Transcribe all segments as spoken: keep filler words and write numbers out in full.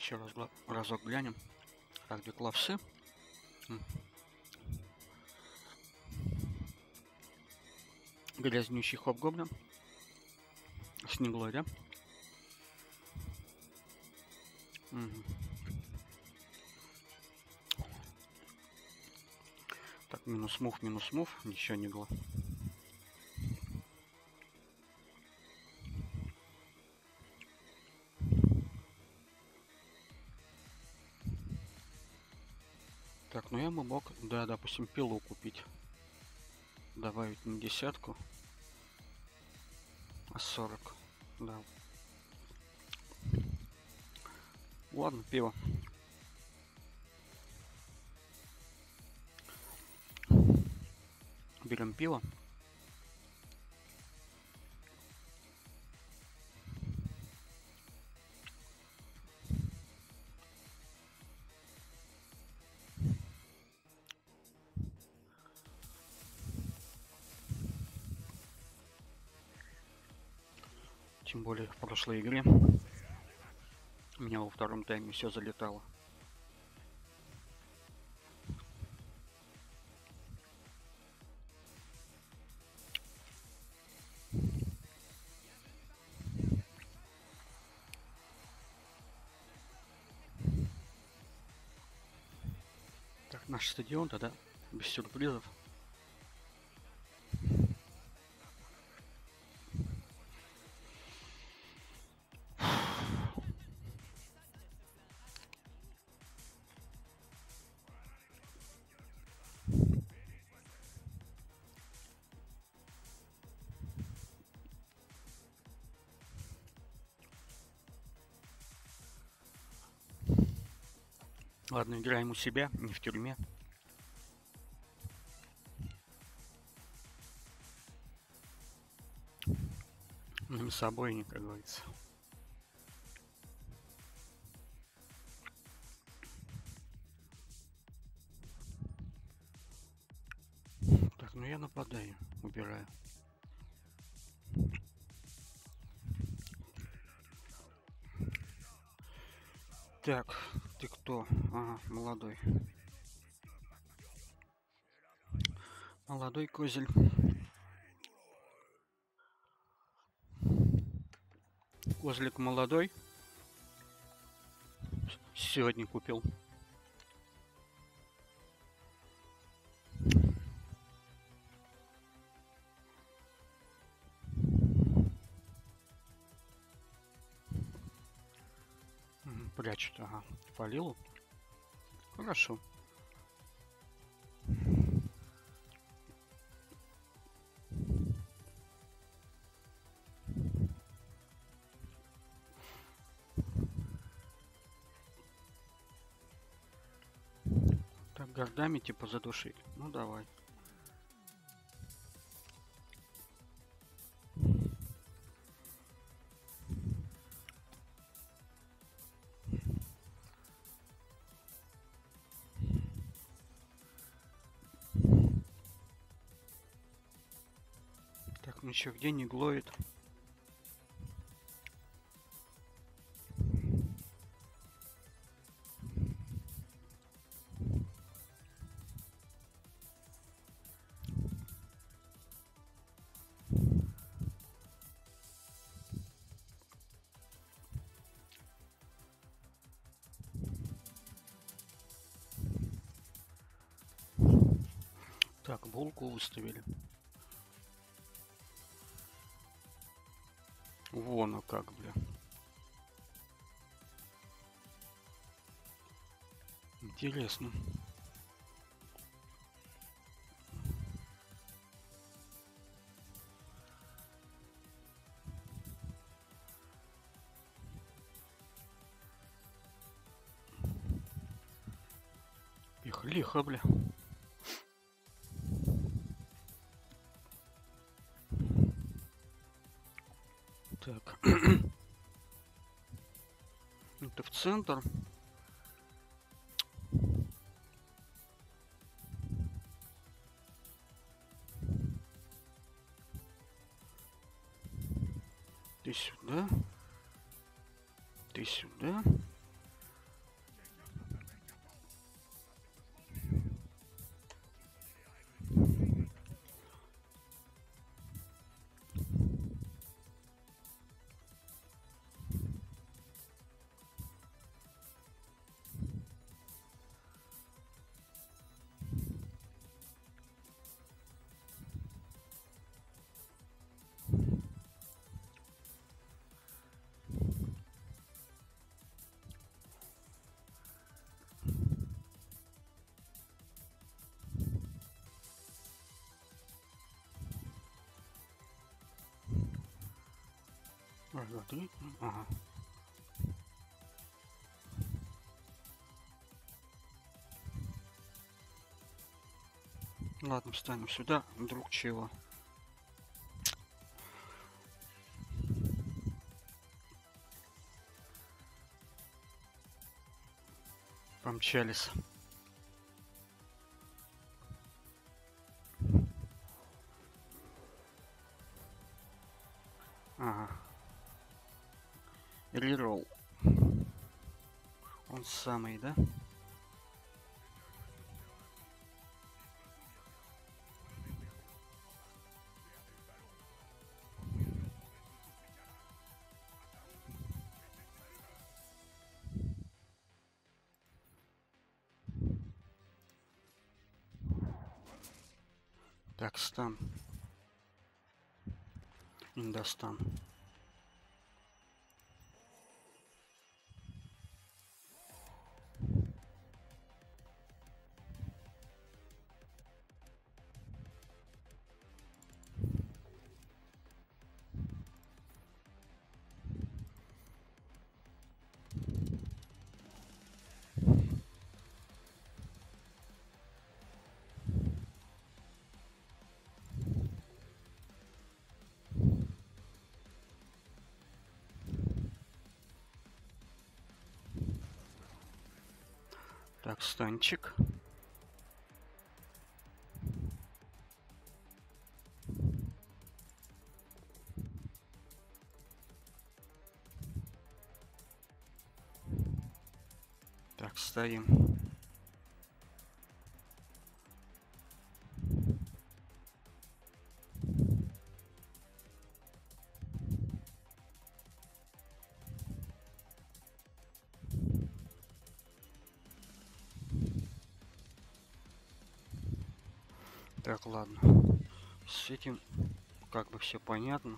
Еще раз, разок глянем. Так, где клавсы? Грязнющий хоб-гоблин. Снеглой, да? Угу. Так, минус мув, минус мув. Ничего не было. Так, ну я бы мог, да, допустим, пилу купить. Добавить не десятку, а сорок. Да. Ладно, пиво. Берем пиво. Тем более в прошлой игре у меня во втором тайме все залетало. Так, наш стадион тогда без сюрпризов. Ладно, играем у себя, не в тюрьме. На собой, как говорится. Так, ну я нападаю, убираю. Так, ты кто? Ага, молодой. Молодой козель. Козлик молодой. Сегодня купил. Прячут, ага. Полил. Хорошо. Так, гордами типа задушить. Ну давай. Так, ну еще где не глоит? Так, булку выставили. Вон, а как, бля. Интересно. Их лихо, бля. Так. Это в центр. Ты сюда. Ты сюда. Раз, два, три. Ага. Ладно, встанем сюда, друг чего. Помчались. Ага. Реролл. Он самый, да? Так, стан. Индостан. Так, станчик. Так, стоим. Так, ладно. С этим как бы все понятно.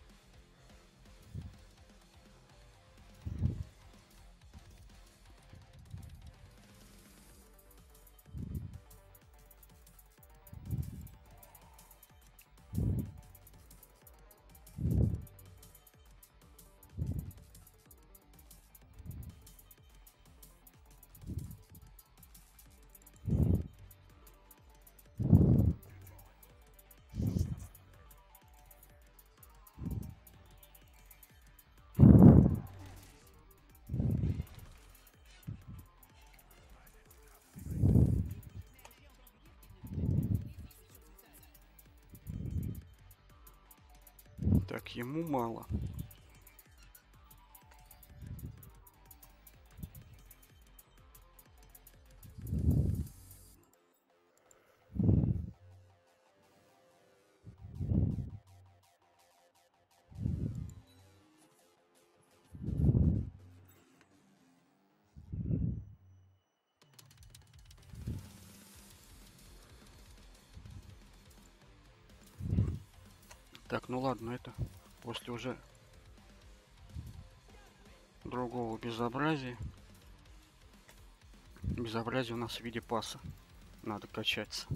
Так, ему мало. Так, ну ладно, это после уже другого безобразия. Безобразие у нас в виде паса. Надо качаться.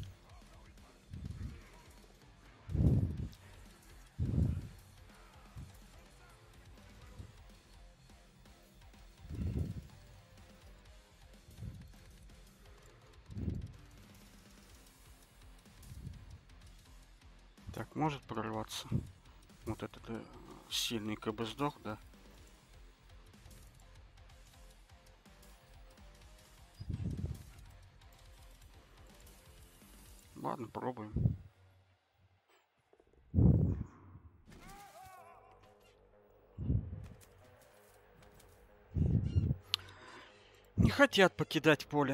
Так, может прорваться. Вот этот э, сильный КБ сдох, да? Ладно, пробуем. Не хотят покидать поле.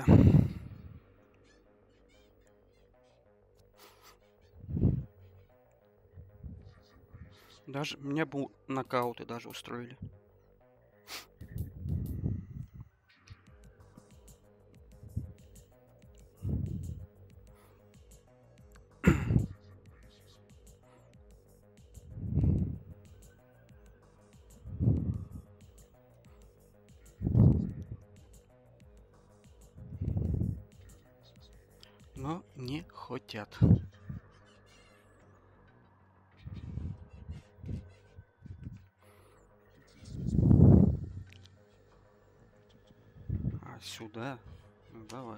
Даже мне бы нокауты даже устроили. Но не хотят. Сюда? Ну, давай.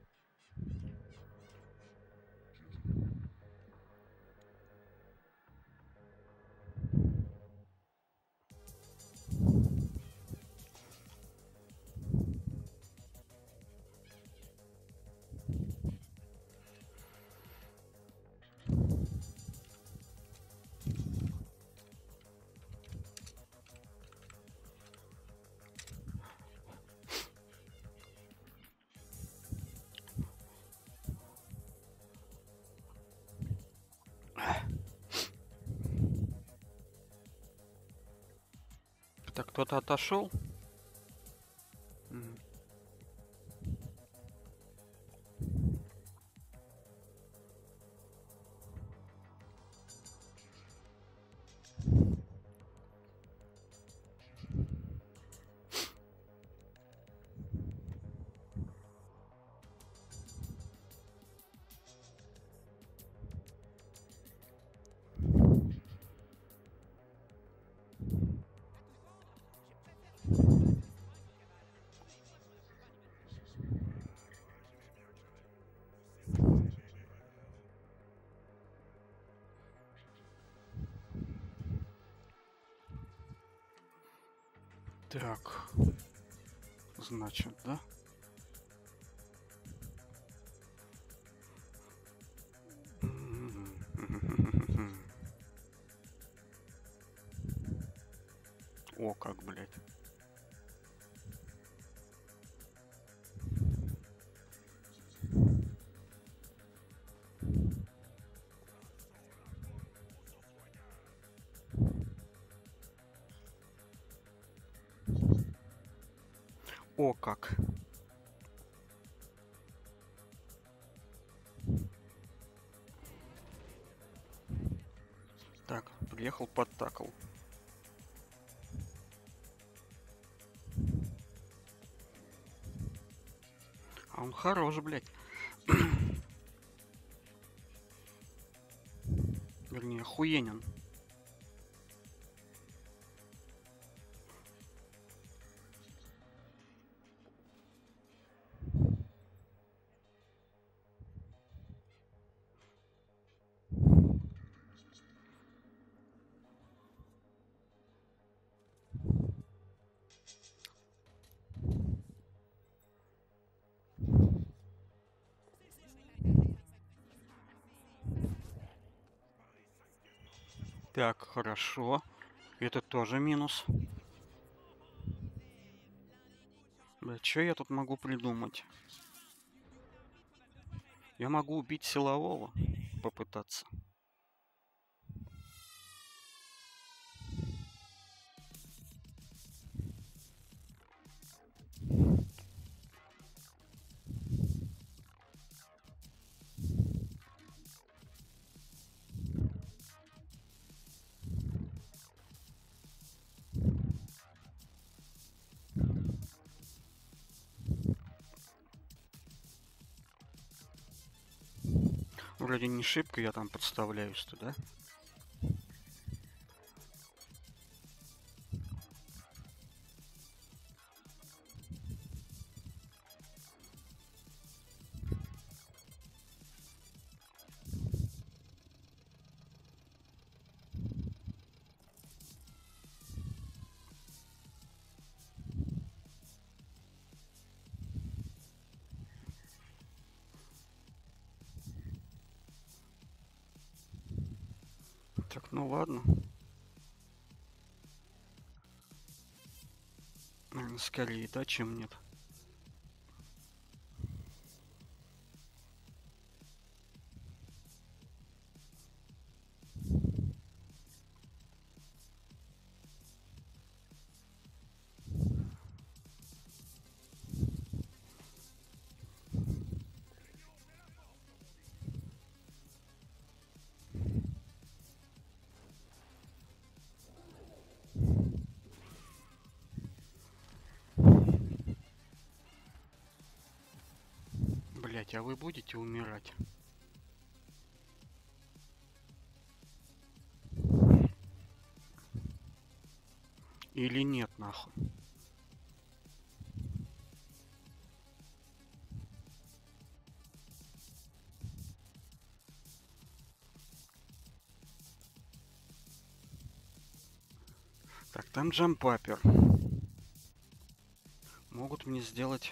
Так, кто-то отошел? Мгм. Так, значит, да? О, как, блядь. О, как. Так, приехал, подтакал. А он хорош, блядь. Вернее, охуенен. Так, хорошо. Это тоже минус. Блядь, что я тут могу придумать? Я могу убить силового. Попытаться. Вроде не шибко я там подставляюсь-то, да? Так, ну ладно. Наверное, скорее да, чем нет. Блять, а вы будете умирать? Или нет, нахуй? Так, там джампапер. Могут мне сделать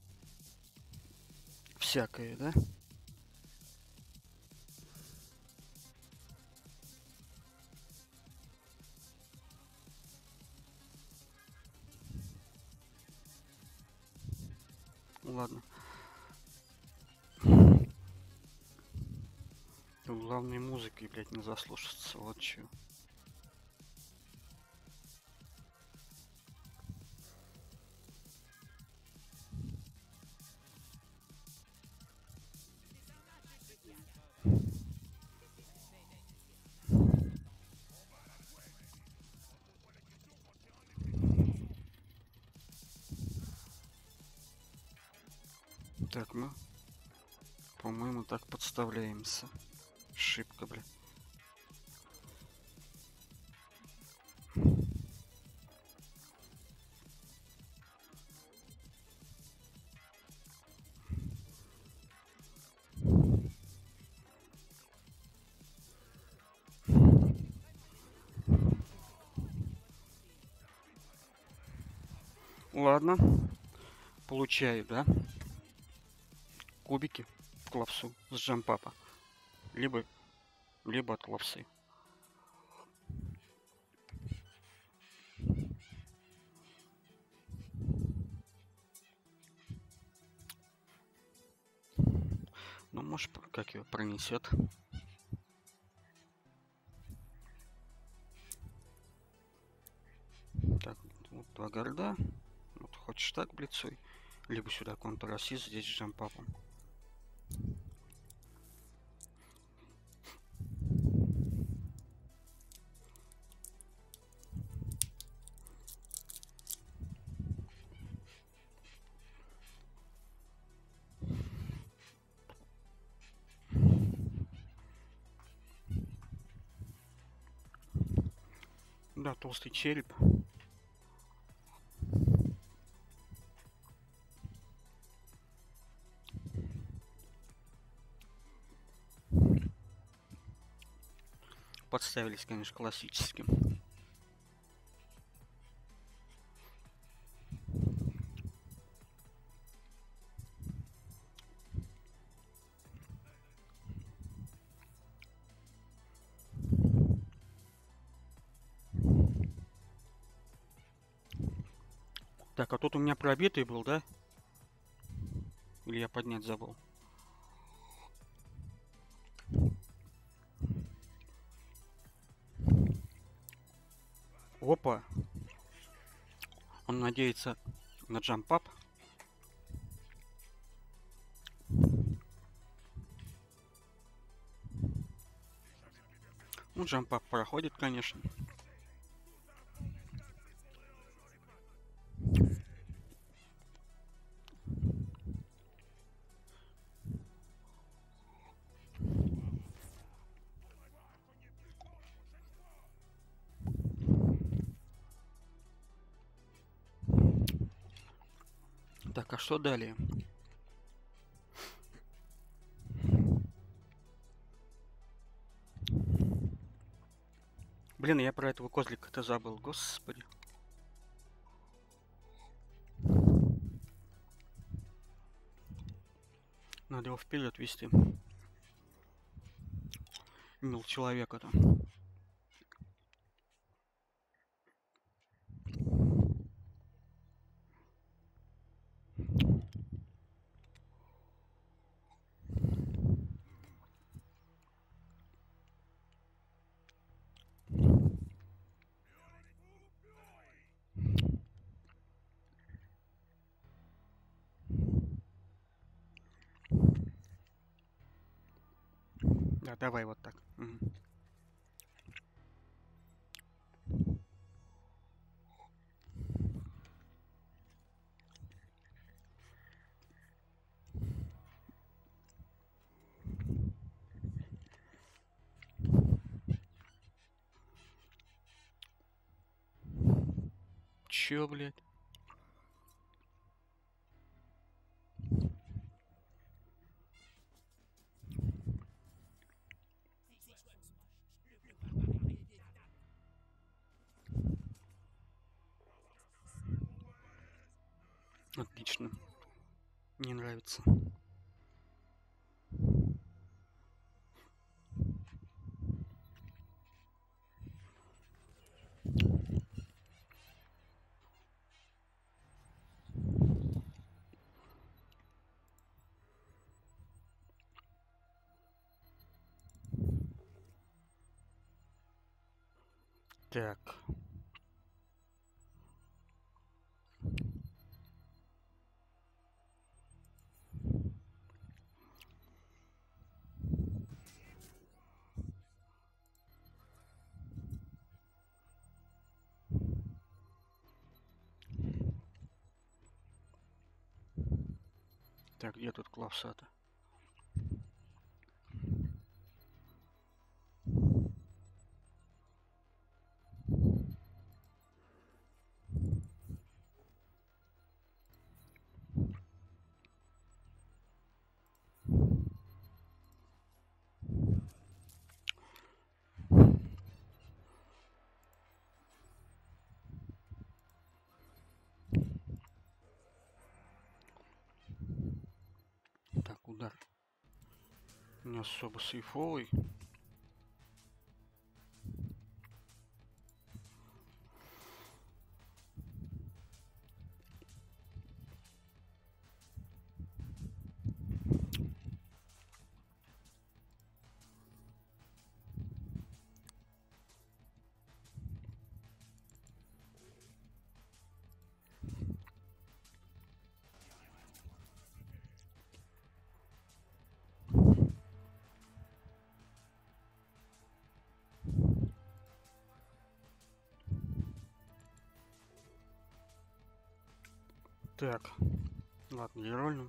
всякое, да? Ладно. Главной музыкой, блядь, не заслушаться. Вот чё. Так, мы, по-моему, так подставляемся. Шибко, бля. Ладно. Получаю, да? Кубики в клапсу с джампапа. Либо, либо от клапсы. Ну, может, как его пронесет. Так, вот два горда. Вот хочешь так блицуй. Либо сюда контр-ассист, здесь с джампапом. Да, толстый череп. Подставились, конечно, классическим. Так, а тут у меня пробитый был, да? Или я поднять забыл? Опа! Он надеется на джампап. Ну, джампап проходит, конечно. Так, а что далее? Блин, я про этого козлика-то забыл, господи. Надо его вперед вести. Мил человека-то. Да, давай вот так. Угу. Чё, блядь? Отлично. Мне нравится. Так. Так, где тут клавсата? Так, удар. Не особо сейфовый. Так, ладно, герольным.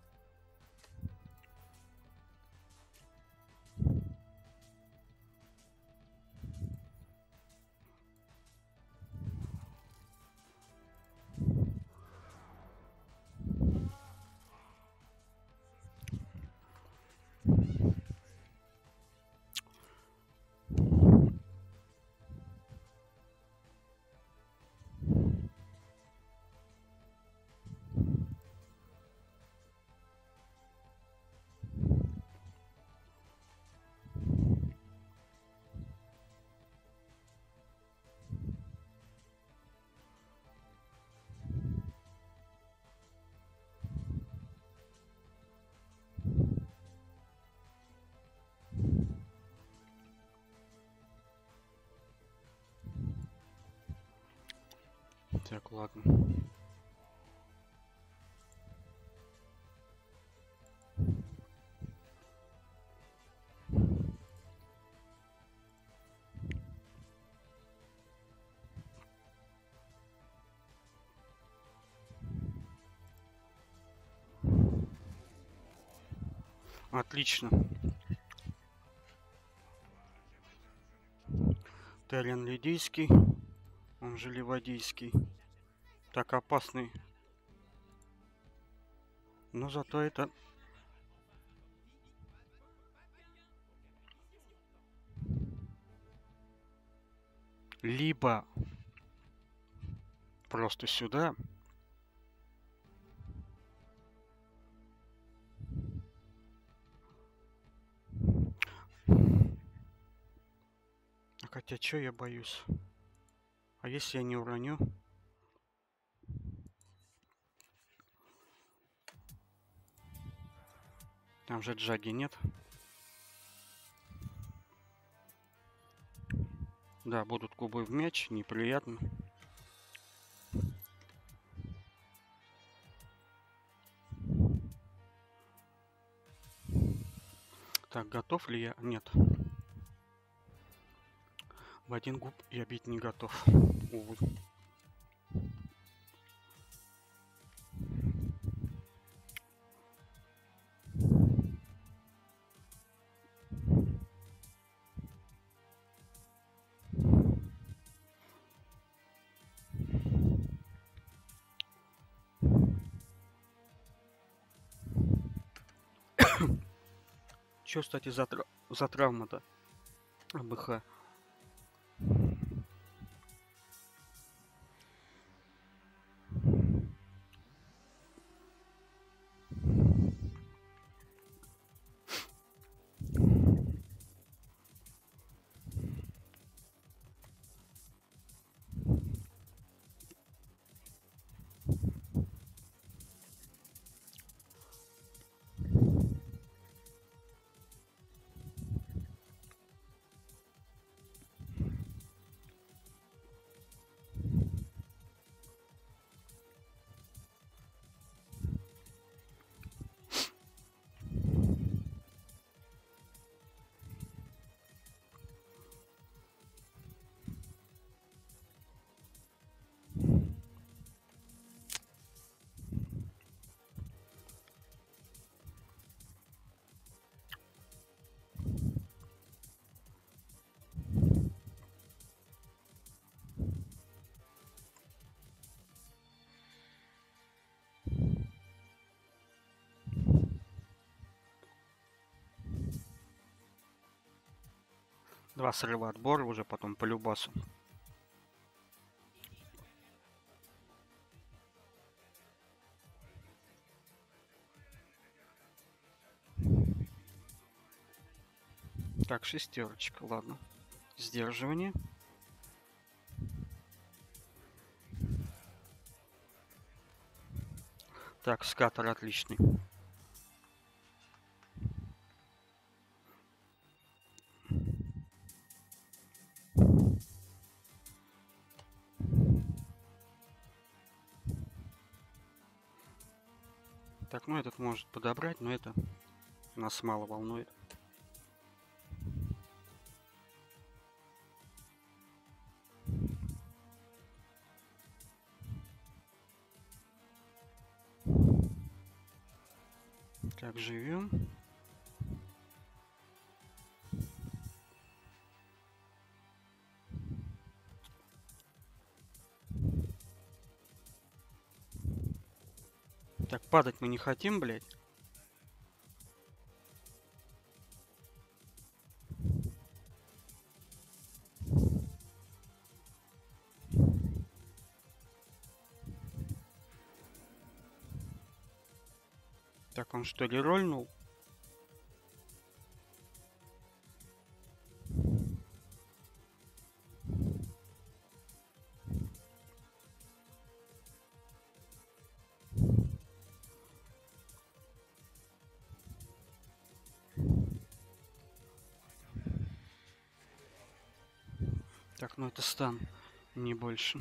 Так, ладно. Отлично. Терен Лидийский, он же Ливадийский. Так опасный. Но зато это... Либо просто сюда. Хотя, чё я боюсь? А если я не уроню? Там же джаги нет. Да, будут кубы в мяч, неприятно. Так, готов ли я? Нет. В один губ я бить не готов. Увы. Чё, кстати, за, тра... за травма-то? АБХ. Два срыва отбора уже потом по любасу. Так, шестерочка, ладно. Сдерживание. Так, скатер отличный. Так, ну этот может подобрать, но это нас мало волнует. Так, живем. Так, падать мы не хотим, блядь. Так, он что ли рольнул? Так, ну это стан, не больше.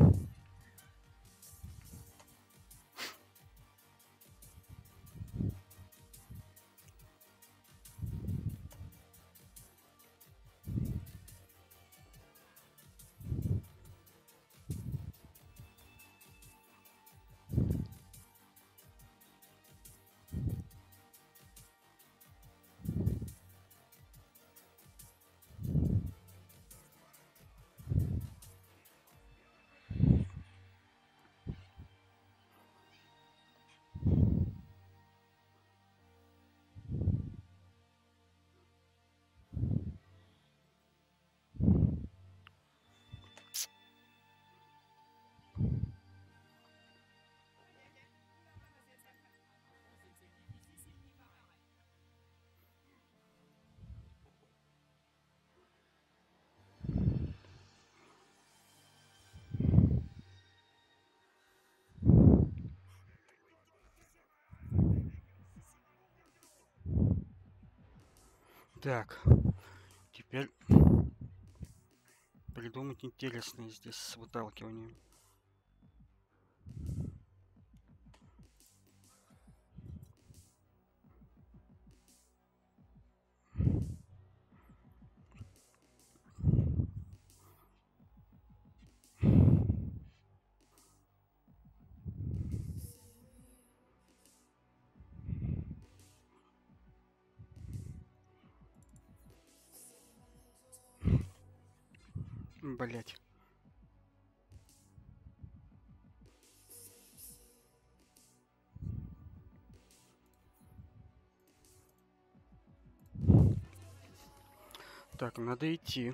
Так, теперь придумать интересное здесь с выталкиванием. Блять. Так, надо идти.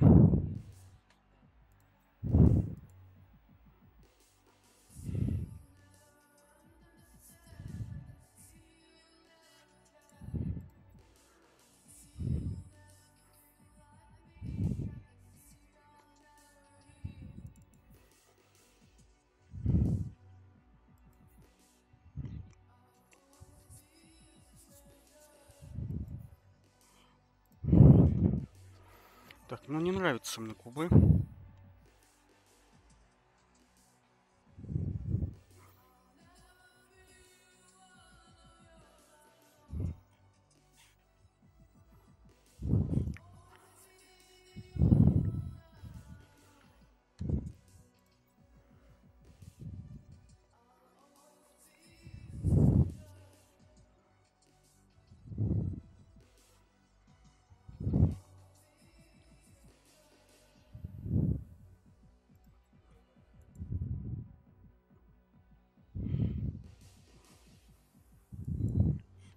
Так, ну не нравятся мне кубы.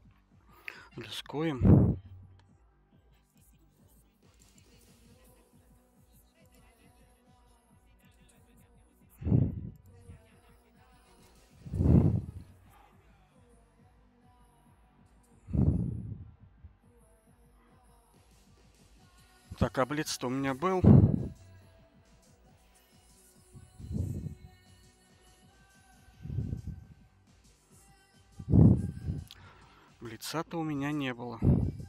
Рискуем. Так, а блиц-то у меня был. Блица-то у меня не было.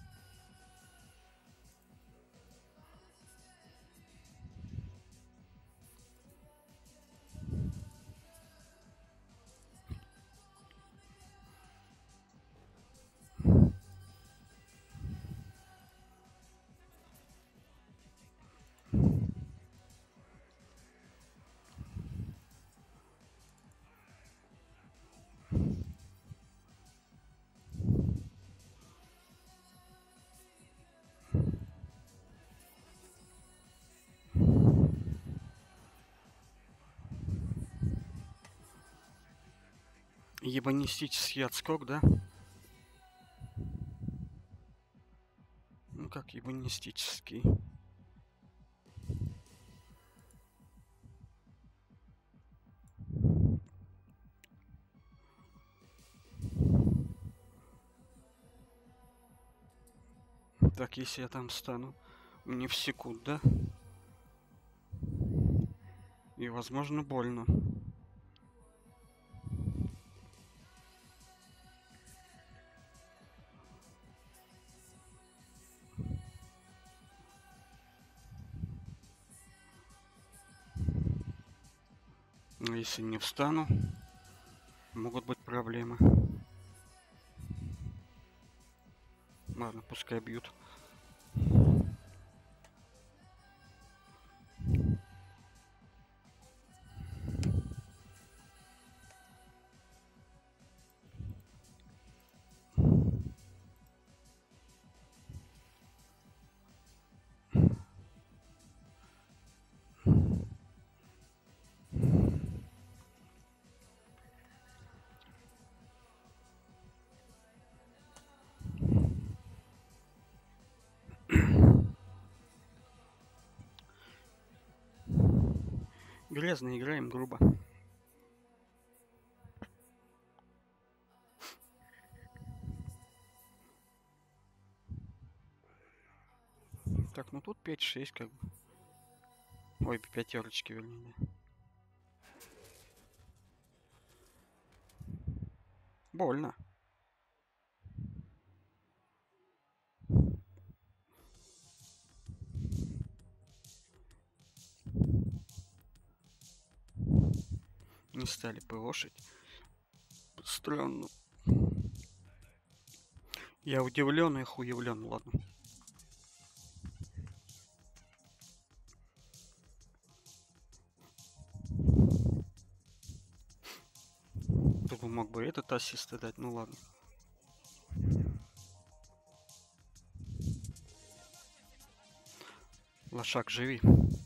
Ебанистический отскок, да? Ну как ебанистический? Так, если я там стану, мне всекут, да? И, возможно, больно. Но если не встану, могут быть проблемы. Ладно, пускай бьют. Грязно играем, грубо. Так, ну тут пять-шесть как бы. Ой, пятерочки, вернее. Больно. Не стали ПОшить. Странно. Я удивлен и хуевлен, ладно. Тут мог бы этот ассист дать, ну ладно. Лошак, живи.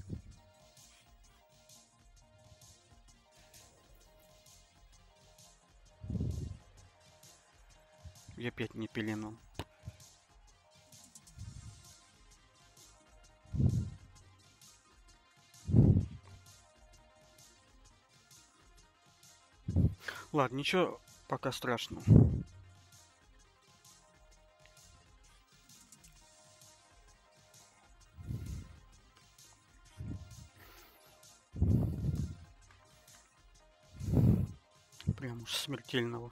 Я опять не пеленал. Ладно, ничего пока страшного. Прям уж смертельного.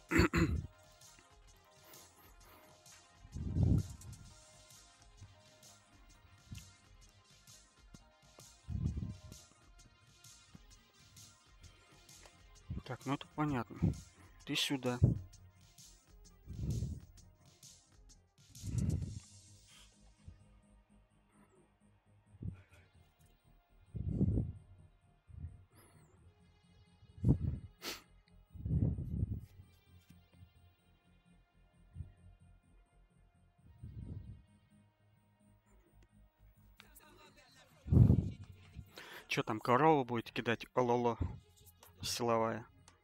Так, ну это понятно. Ты сюда. Чё там, корова будет кидать? Ололо. Силовая.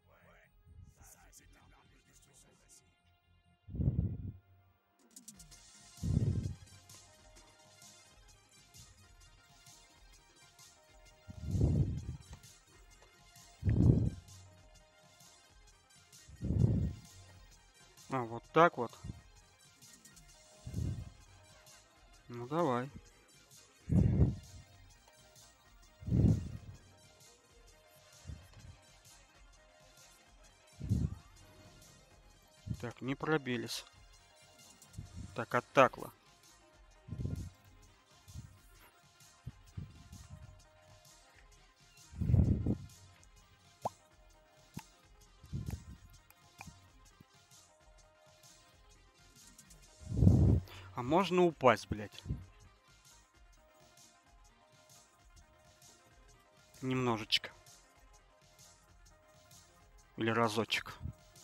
А, вот так вот. Ну давай. Так, не пробились. Так, оттакло. А можно упасть, блядь? Немножечко. Или разочек.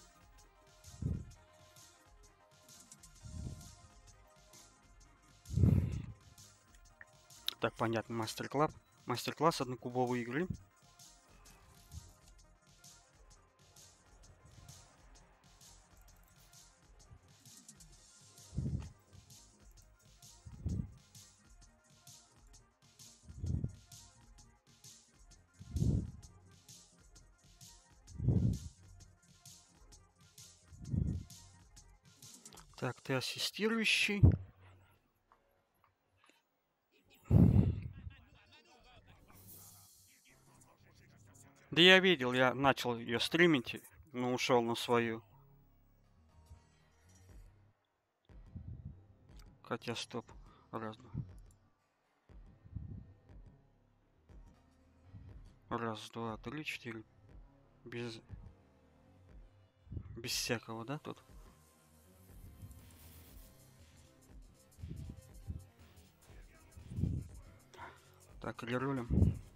Так, понятно, мастер-класс. Мастер-класс однокубовой игры. Так, ты ассистирующий. Да я видел, я начал ее стримить, но ушел на свою. Хотя, стоп. Раз, два. Раз, два, три, четыре. Без... Без всякого, да, тут? Так, реролим.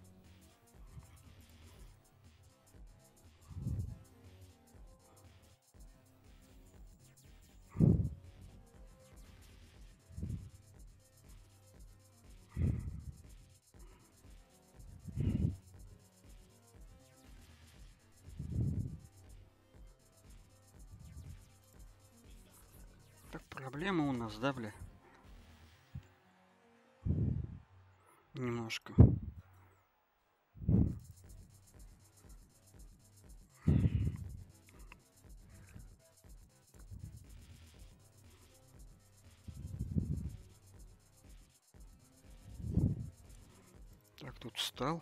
Так, проблема у нас, да, бля? Немножко. Так, тут встал.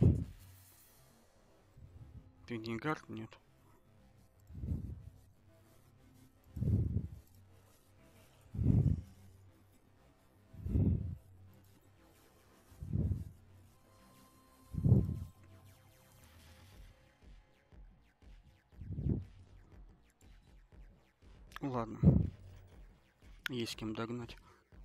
Ты не гард? Нет. Ладно. Есть кем догнать.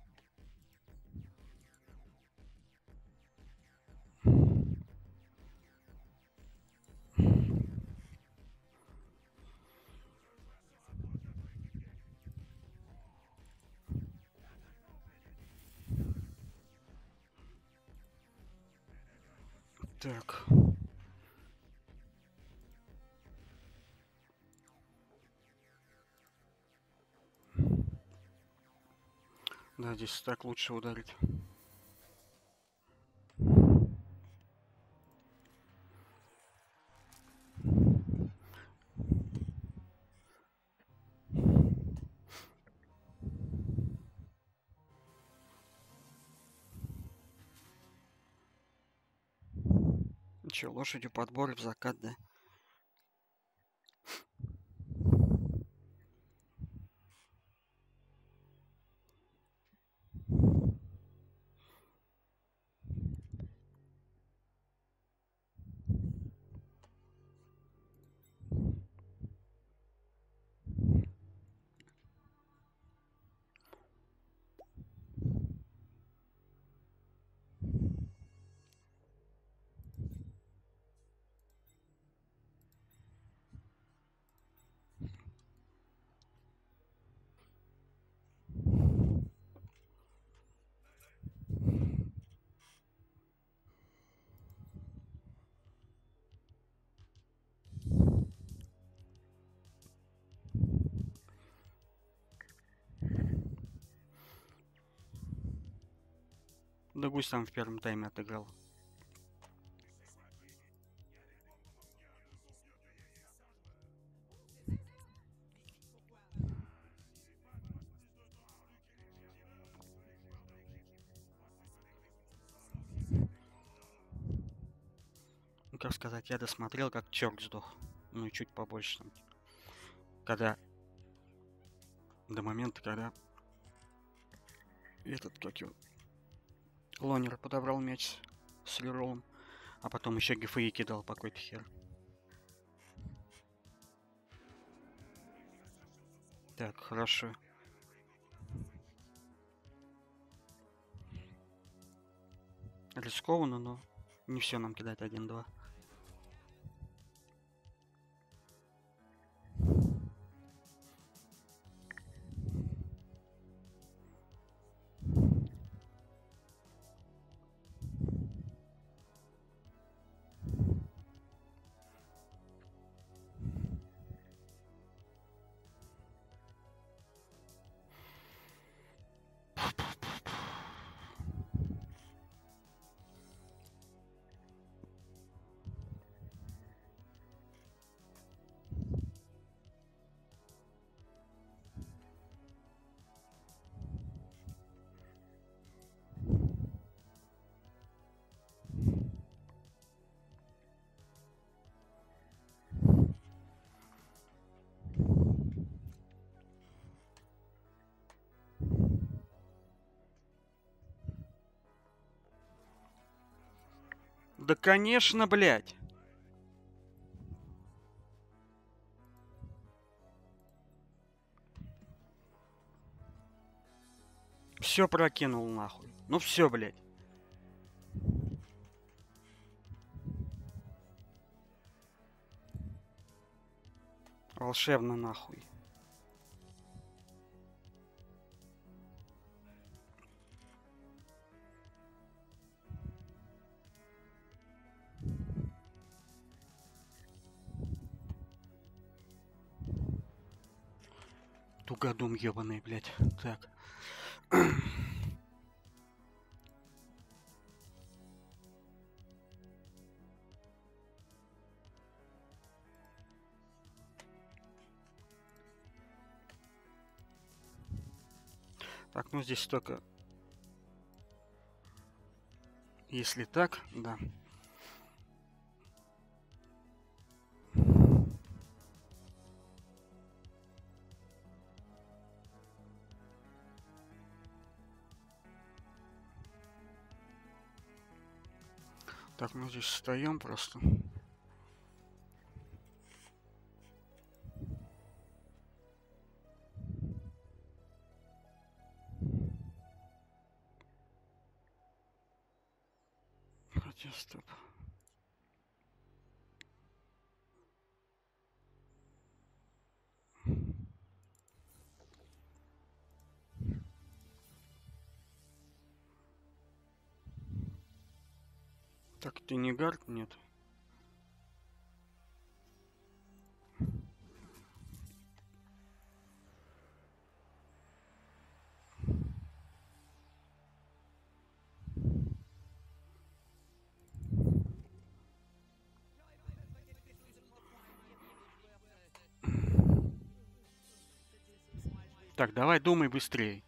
Так. Да, здесь так лучше ударить. Че, лошадью подбор в закат, да? Да гусь там в первом тайме отыграл. Ну, как сказать, я досмотрел, как черт сдох. Ну и чуть побольше там. Когда До момента, когда этот, как его, Лонер подобрал мяч с реролом, а потом еще ГФИ кидал по какой-то хер. Так, хорошо. Рискованно, но не все нам кидать один-два. Да, конечно, блядь. Все прокинул нахуй. Ну все, блядь. Волшебно нахуй. Тугодум ебаный, блядь. Так. Так, ну здесь только... Если так, да. Так, мы здесь встаем просто. Хотя, стоп. Так, ты не гард? Нет. Так, давай думай быстрее.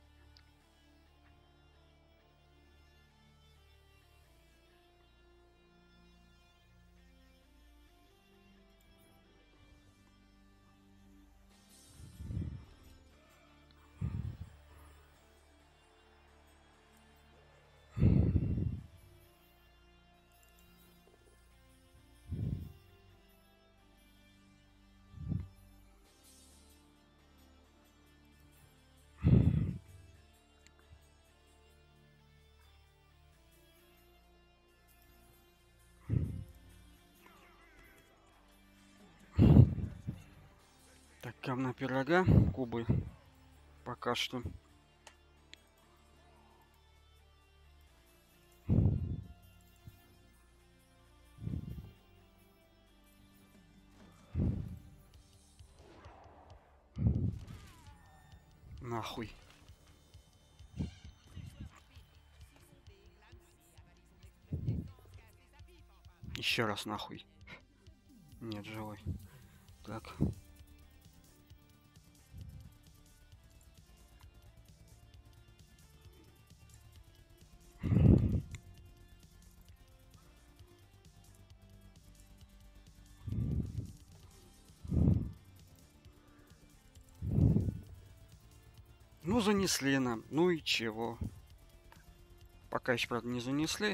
Так, говна пирога, кубы. Пока что. Нахуй. Еще раз нахуй. Нет, живой. Так. Ну, занесли нам. Ну и чего? Пока еще, правда, не занесли.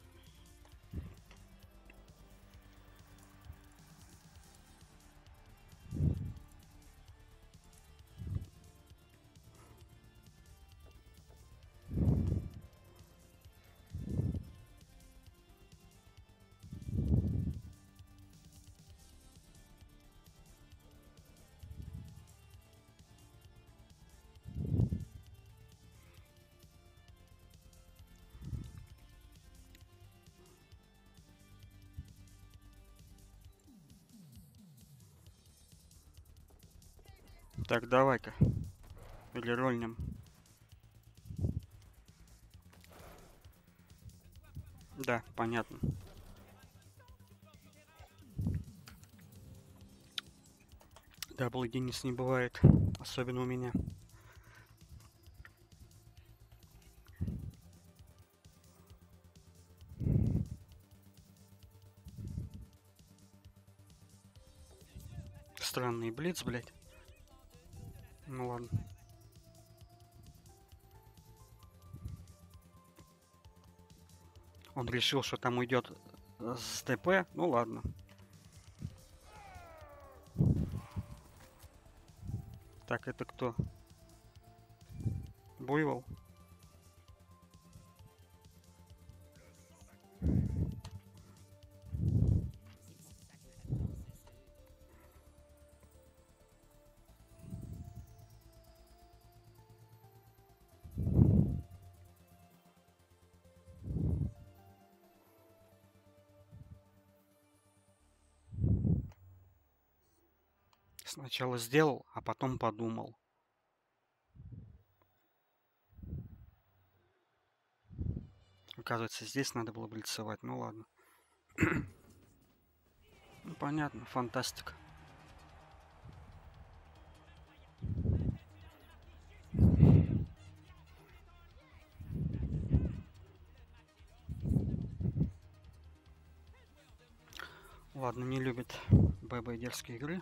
Так, давай-ка. Или рольнем. Да, понятно. Дабл единиц не бывает. Особенно у меня. Странный блиц, блядь. Ну ладно. Он решил, что там уйдет с ТП. Ну ладно. Так, это кто? Буйвол? Сначала сделал, а потом подумал. Оказывается, здесь надо было блицевать. Ну ладно. Ну, понятно, фантастика. Ладно, не любит ББ дерзкие игры.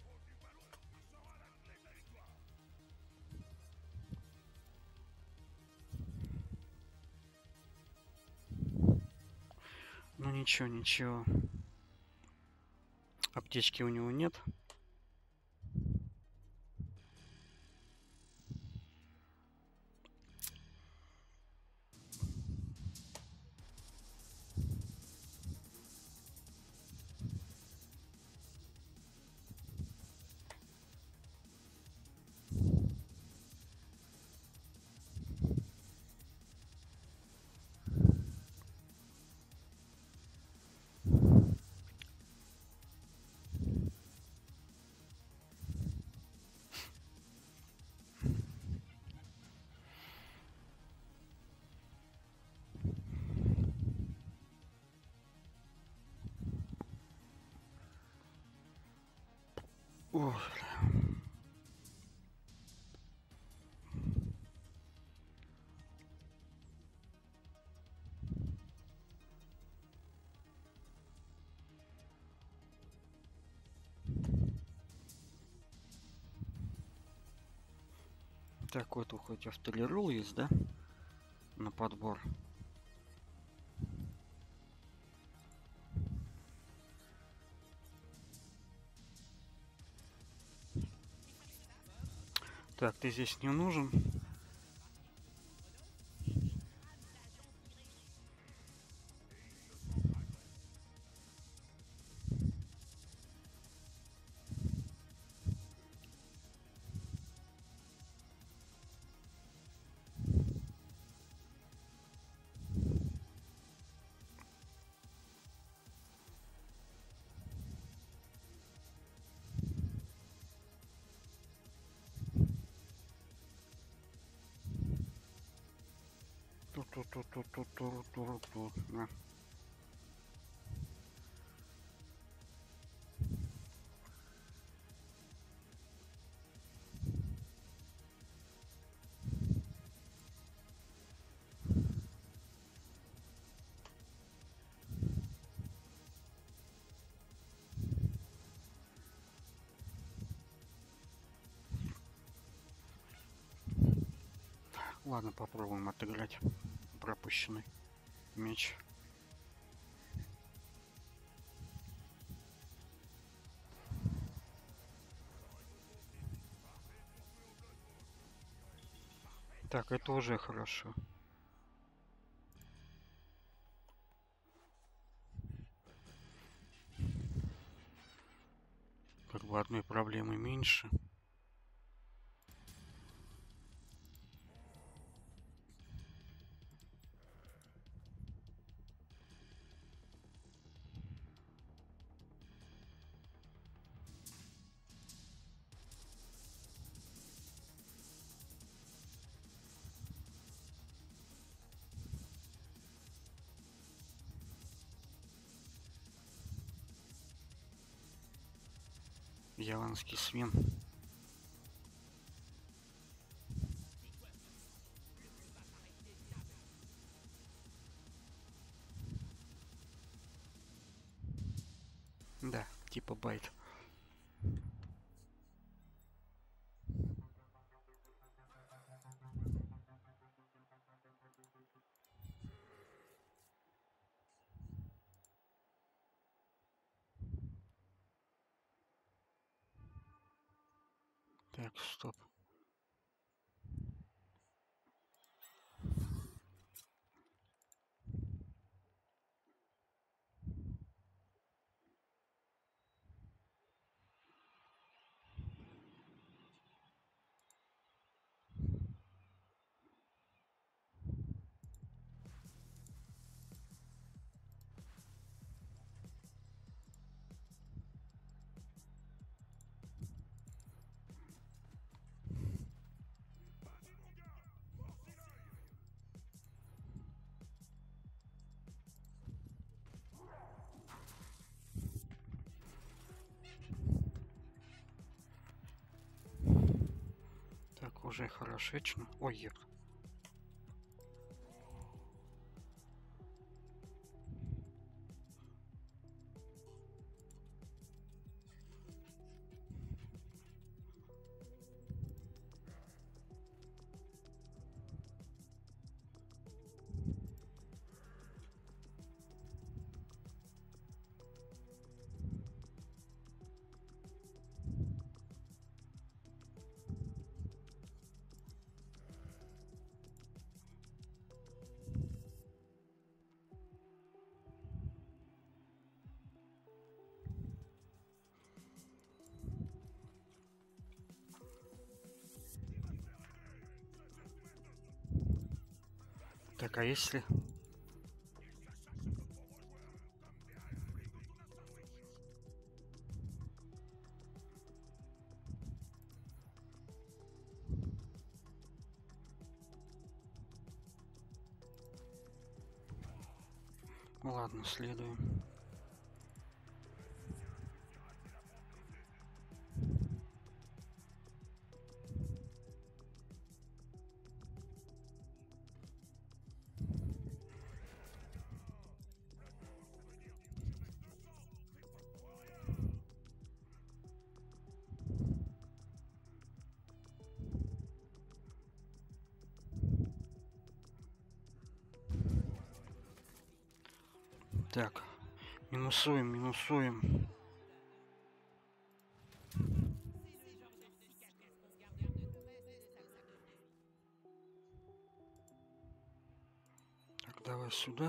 Ну ничего, ничего. Аптечки у него нет. Ой, так, вот хоть автолерул есть, да? На подбор. Так, ты здесь не нужен. Ту-ту-ту-ту-ту-ту-ту-ту. На. Ладно, попробуем отыграть пропущенный мяч. Так, это уже хорошо. Как бы одной проблемы меньше. Яванский свин. Да, типа байт. Так, стоп. Так, уже хорошечно. Ой, ек. Так, а если... Ладно, следуем. Так, минусуем, минусуем. Так, давай сюда.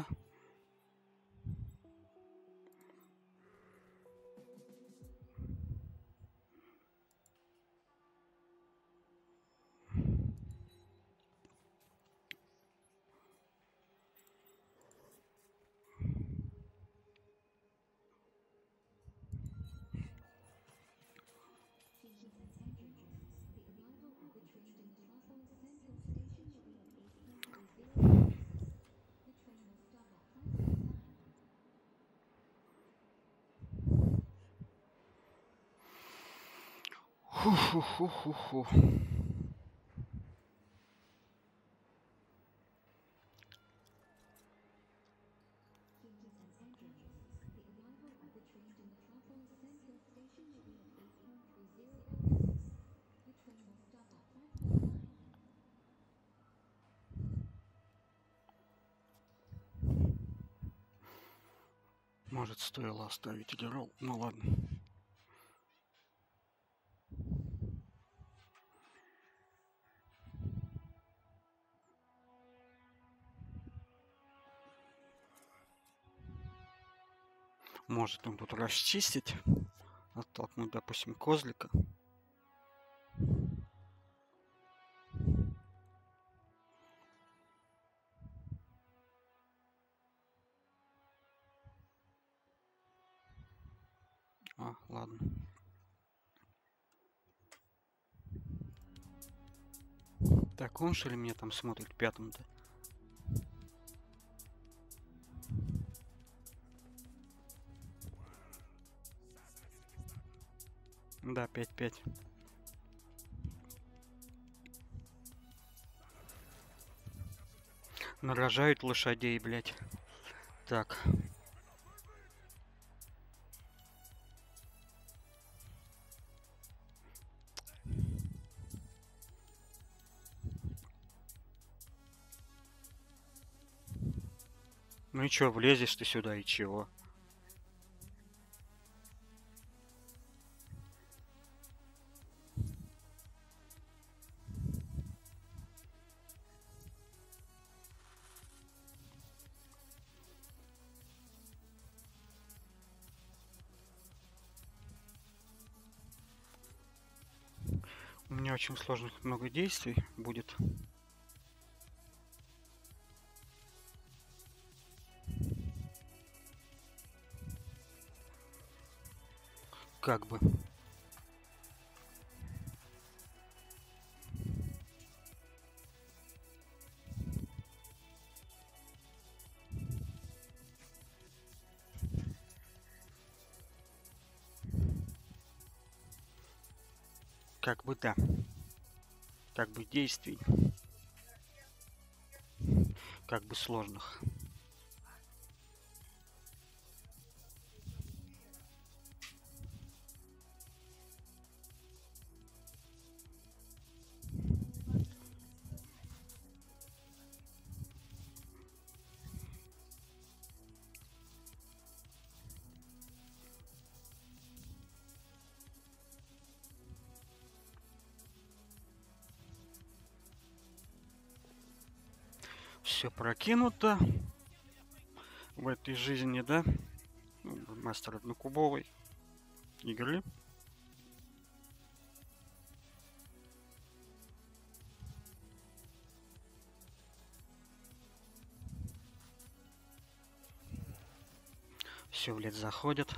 Ху-ху-ху-ху-ху. Может, стоило оставить герол? Ну ладно. Может он тут расчистить, оттолкнуть, допустим, козлика. А, ладно. Так, он что ли меня там смотрит пятым-то? Да, пять пять. Нарожают лошадей, блядь. Так. Ну и чё, влезешь ты сюда и чего? У меня очень сложных много действий будет. Как бы. Как бы да. Как бы действий. Как бы сложных. Все прокинуто в этой жизни, да? Ну, мастер однокубовой игры. Все в лет заходит.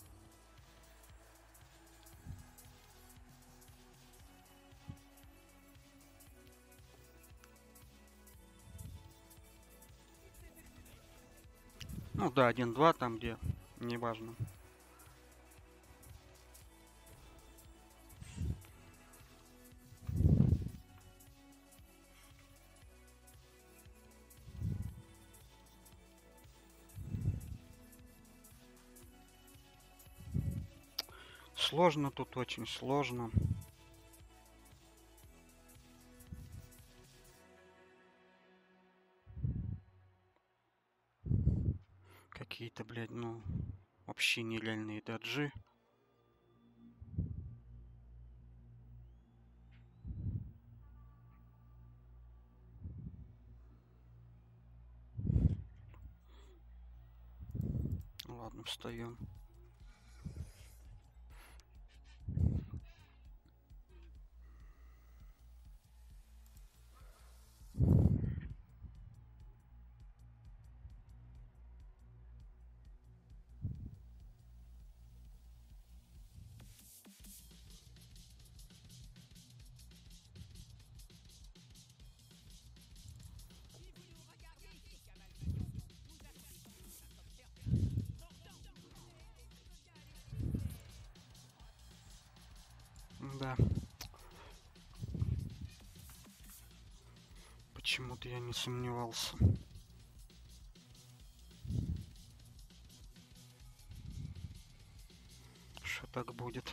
Ну да, один-два там, где неважно. Сложно тут, очень сложно. Какие-то, блядь, ну, вообще нереальные даджи. Ладно, встаем. Да. Почему-то я не сомневался. Что так будет.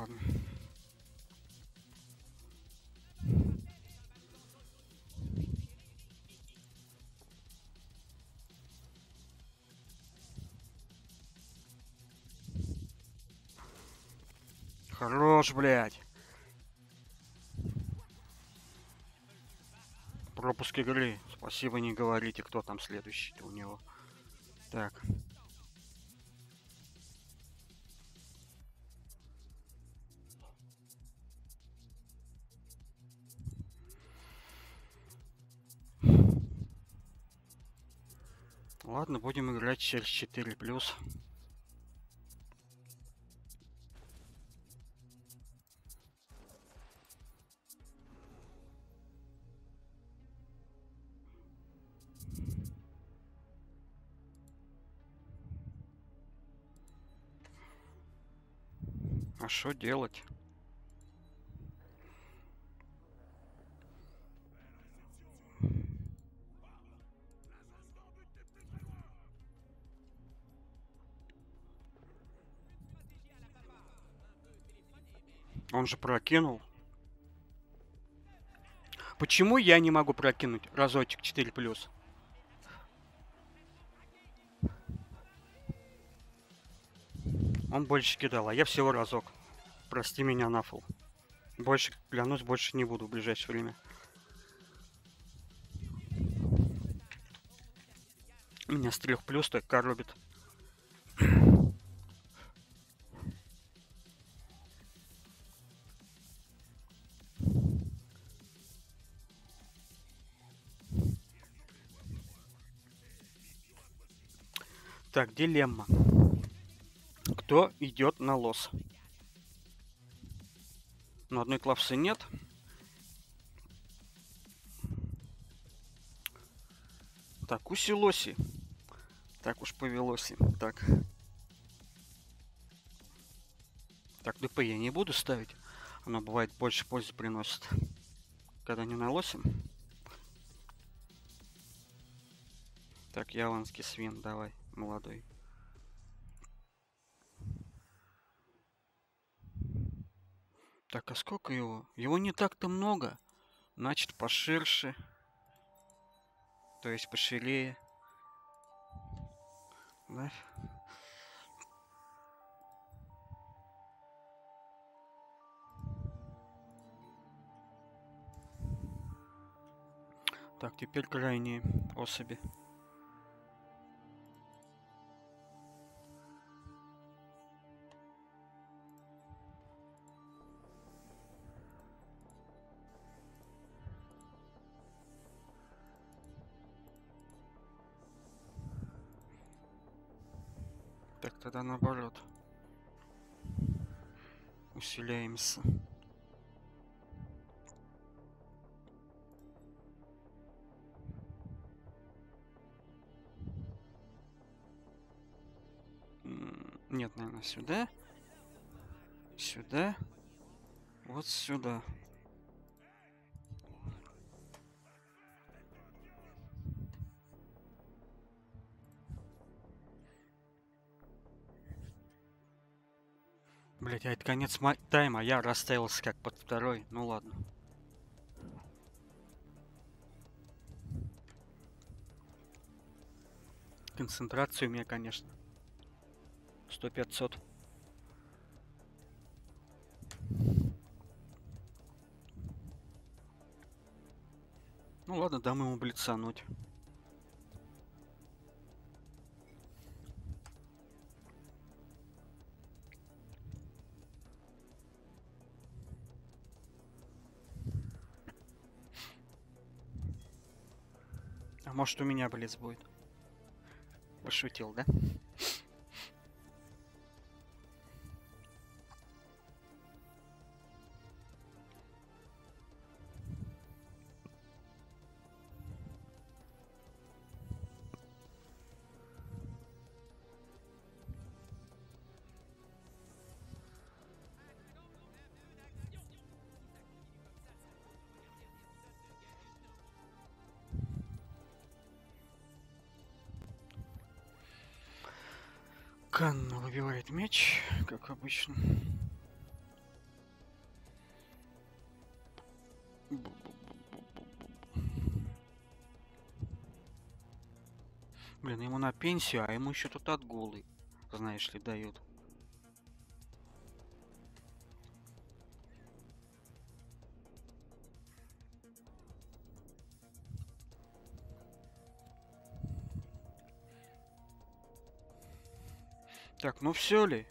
Ладно. Хорош, блядь. Пропуск игры. Спасибо, не говорите, кто там следующий у него. Так. Ладно, будем играть через четыре плюс. А что делать? Он же прокинул. Почему я не могу прокинуть разочек четыре плюс? Он больше кидал, а я всего разок. Прости меня, нафл. Больше, клянусь, больше не буду в ближайшее время. Меня с трех плюс так коробит. Так, дилемма. Кто идет на лос? Но одной клавсы нет. Так, усилоси. Так уж повелоси. Так. Так, ДП я не буду ставить. Оно бывает больше пользы приносит. Когда не на лосе. Так, яванский свин, давай, молодой. Так, а сколько его? Его не так-то много. Значит, поширше. То есть поширее. Да? Так, теперь крайние особи. Так, тогда наоборот. Усиляемся. Нет, наверное, сюда. Сюда. Вот сюда. Блять, а это конец тайма, я расставился как под второй. Ну ладно. Концентрация у меня, конечно. сто пятьсот. Ну ладно, дам ему блицануть. А может у меня блиц будет? Пошутил, да? Канна выбивает меч, как обычно. Блин, ему на пенсию, а ему еще тут отгулы, знаешь ли, дают. Так, ну все ли?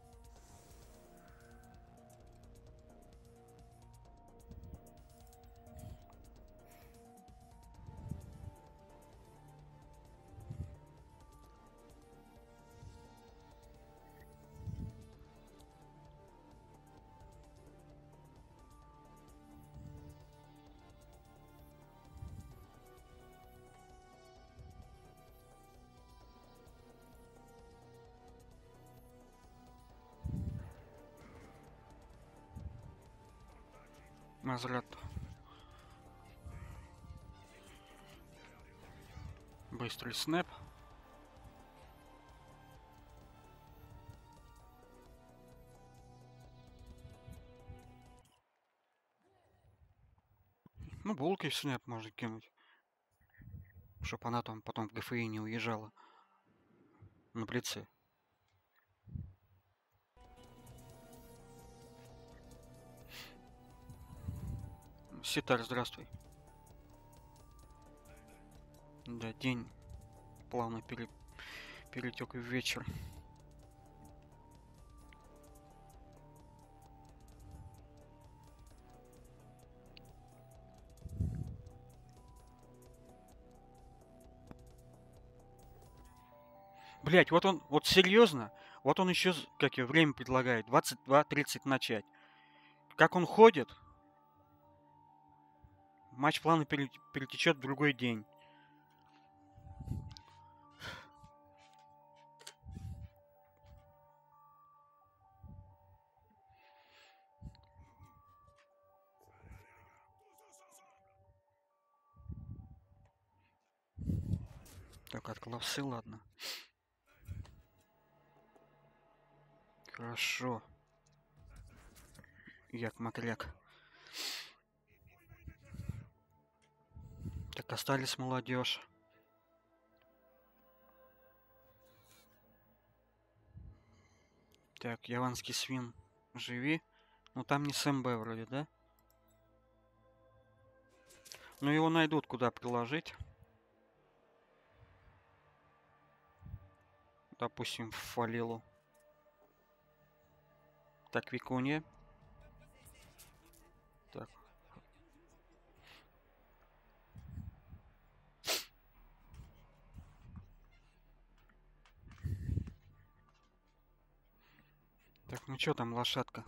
Разряд. Быстрый снэп. Ну, булки в снэп можно кинуть. Чтоб она там потом в ГФИ не уезжала. На блице. Ситар, здравствуй. Да, день плавно пере... перетек в вечер. Блять, вот он, вот серьезно, вот он еще, как его время предлагает, двадцать два тридцать начать. Как он ходит, матч плавно пере... перетечет в другой день. Так, от классы, ладно. Хорошо. Як макряк. Так, остались молодежь. Так, яванский свин, живи. Ну там не СМБ вроде, да? Ну его найдут, куда приложить. Допустим, в Фалилу. Так, Викунья. Так. Так, ну что там, лошадка?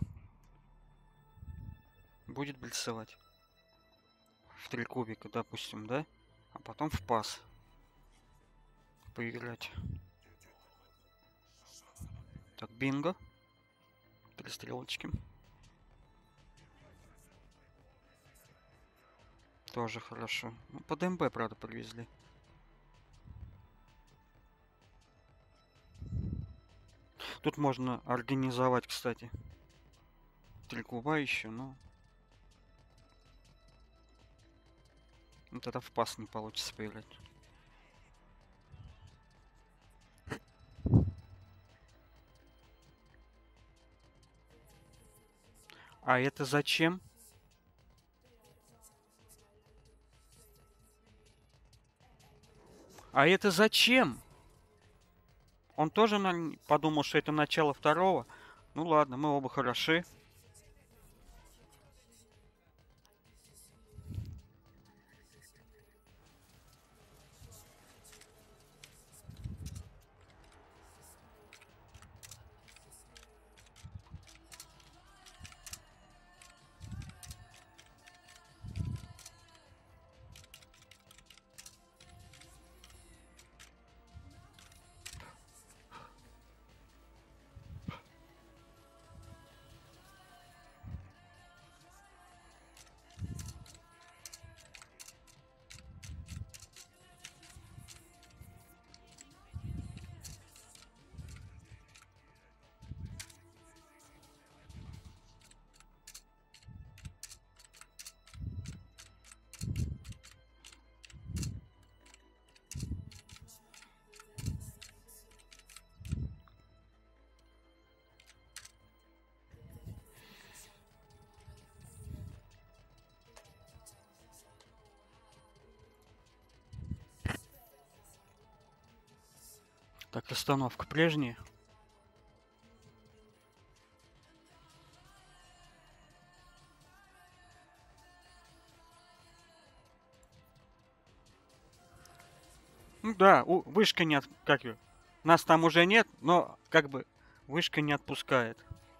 Будет блицевать? В три кубика, допустим, да? А потом в пас. Поиграть. Так, бинго. Три стрелочки. Тоже хорошо. Ну, под МБ, правда, привезли. Тут можно организовать, кстати. Три куба еще, но... Вот это в пас не получится поиграть. А это зачем? А это зачем? Он тоже на... подумал, что это начало второго. Ну ладно, мы оба хороши. Так, расстановка прежняя. Ну да, у, вышка не от... Как ее? Нас там уже нет, но как бы вышка не отпускает.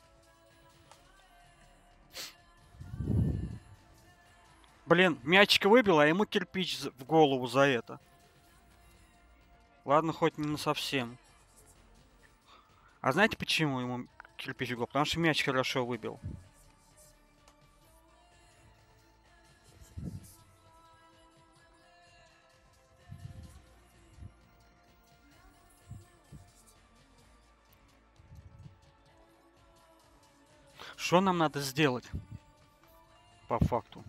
Блин, мячик выбил, а ему кирпич в голову за это. Ладно, хоть не на совсем. А знаете, почему ему кирпич в голову? Потому что мяч хорошо выбил. Что нам надо сделать? По факту.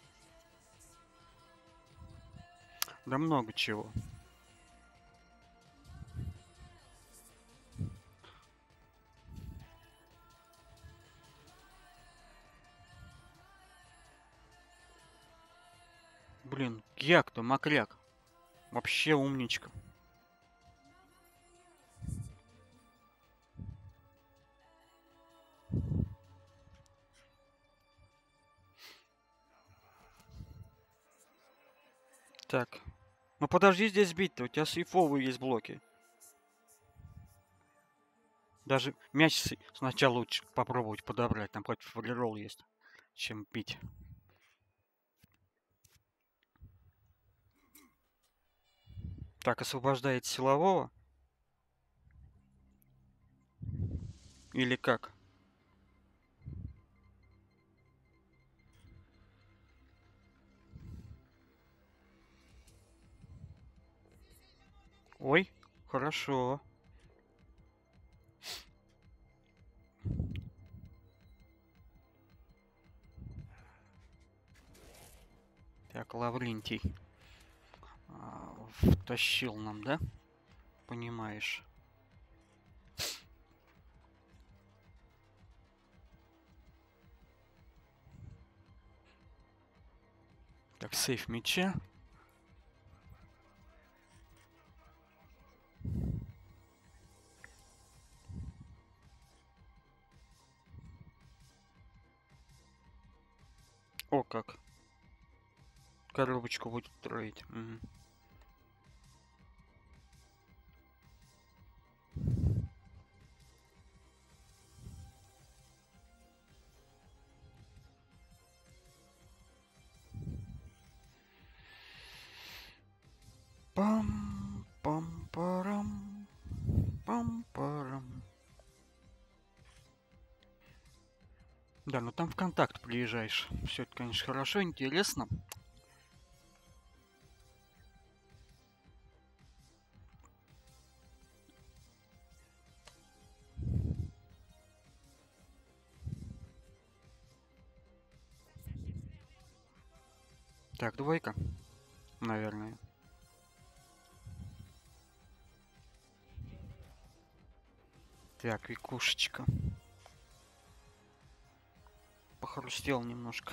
Да много чего. Блин, як-то, макряк. Вообще умничка. Так. Ну подожди здесь бить-то, у тебя сейфовые есть блоки. Даже мяч сначала лучше попробовать подобрать, там против реролл есть, чем бить. Так, освобождает силового. Или как? Ой, хорошо. Так, Лаврентий. А, втащил нам, да? Понимаешь. Так, сейф мяча. О, как. Коробочку будет строить. Угу. Пам-пам-парам. Пам-парам. Да, ну там в контакт приезжаешь. Все это, конечно, хорошо, интересно. Так, двойка, наверное. Так, викушечка. Похрустел немножко.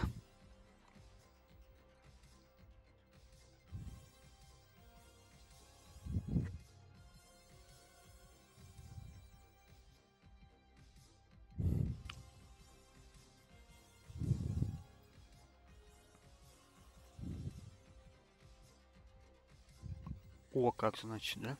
О, как значит, да?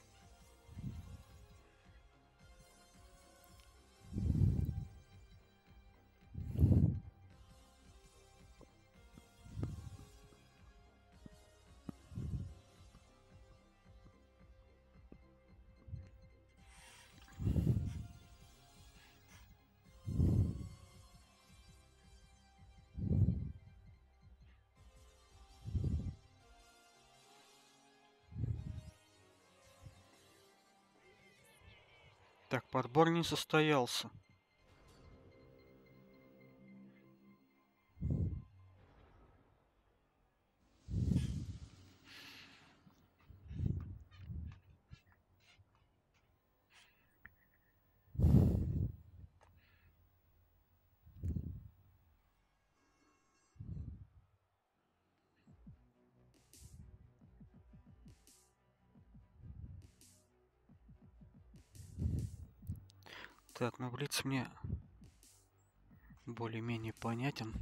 Так, подбор не состоялся. Так, ну Блиц мне более-менее понятен.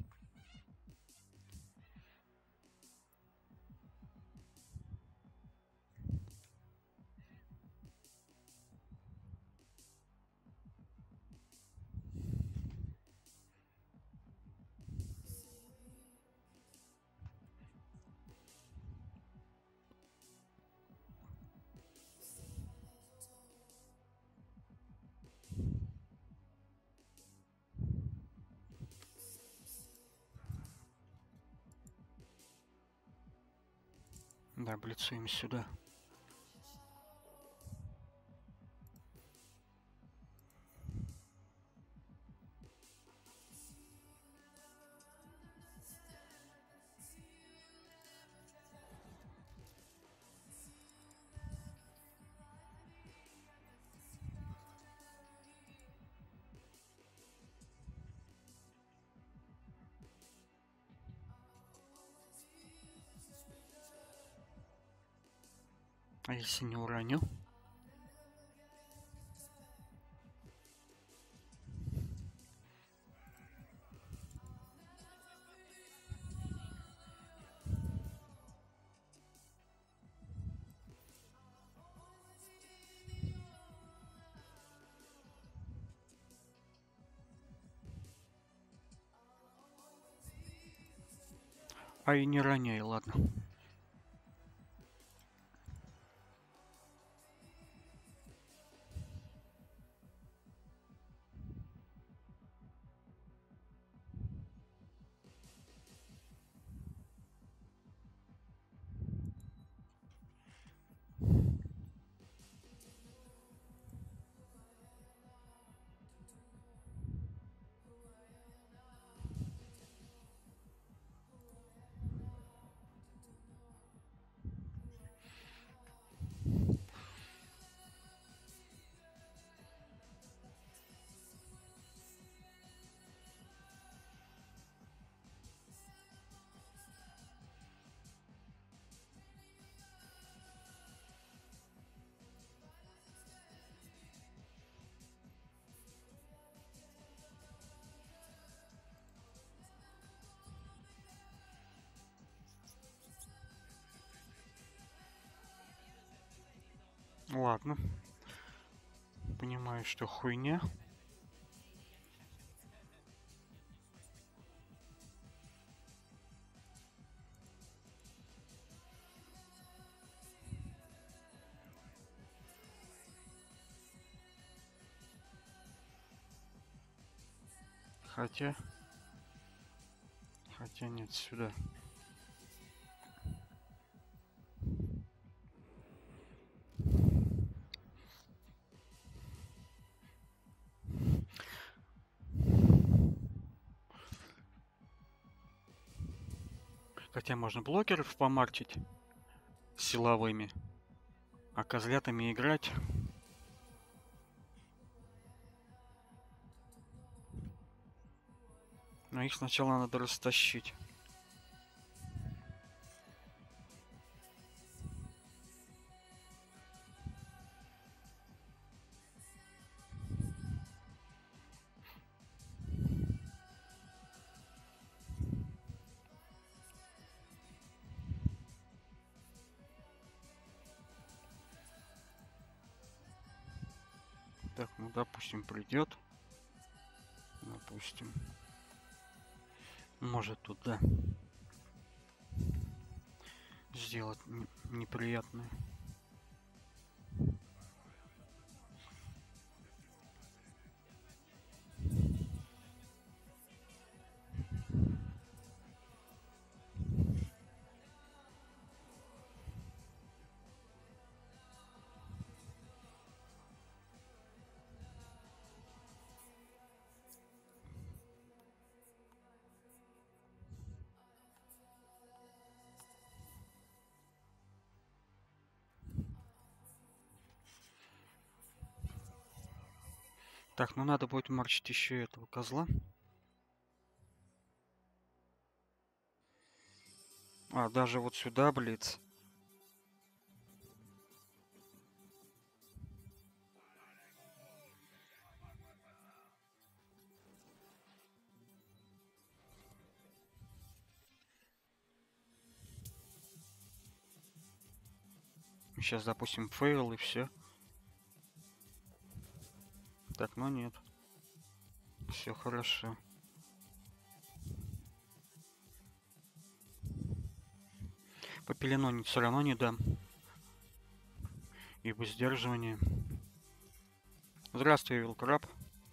Да, блицуем сюда. А если не уроню? А и не роняй, ладно. Ладно. Понимаю, что хуйня. Хотя... Хотя нет, сюда. Хотя можно блокеров помарчить силовыми, а козлятами играть. Но их сначала надо растащить. Так, ну допустим, придет. Допустим. Может туда сделать неприятное. Так, ну надо будет марчить еще этого козла. А, даже вот сюда, блиц. Сейчас, допустим, фейл и все. Так, ну нет. Все хорошо. По пеленонить все равно не дам. Ибо сдерживание. Здравствуй, Вилкраб.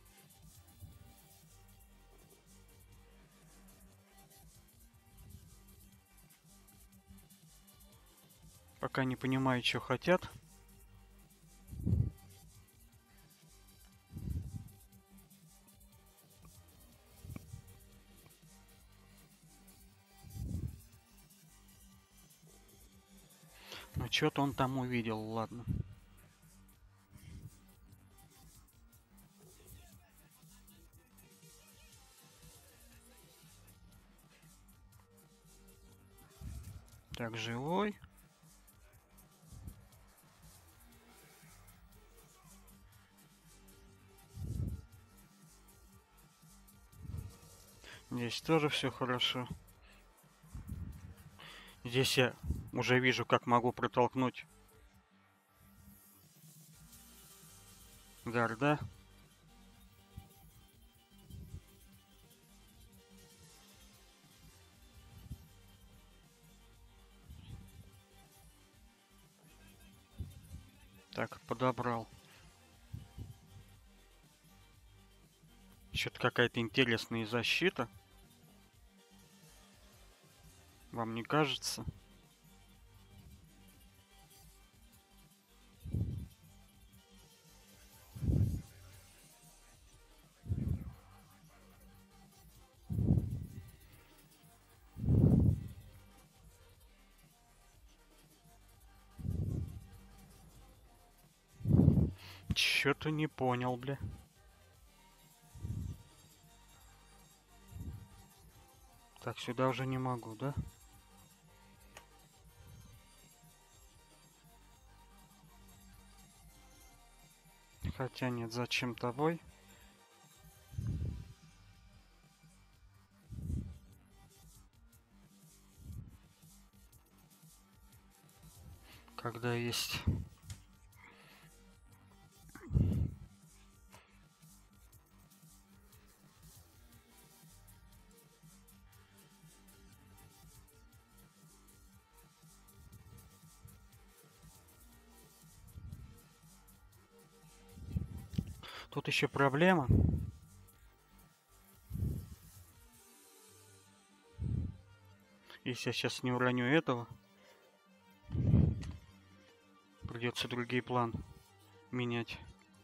Пока не понимаю, что хотят. Но что-то он там увидел, ладно. Так, живой. Здесь тоже все хорошо. Здесь я уже вижу, как могу протолкнуть гарда. Так, подобрал. Что-то какая-то интересная защита. Вам не кажется? Чё-то не понял, бля. Так, сюда уже не могу, да? Хотя нет, зачем тобой? Когда есть... Тут еще проблема. Если я сейчас не уроню этого, придется другой план менять.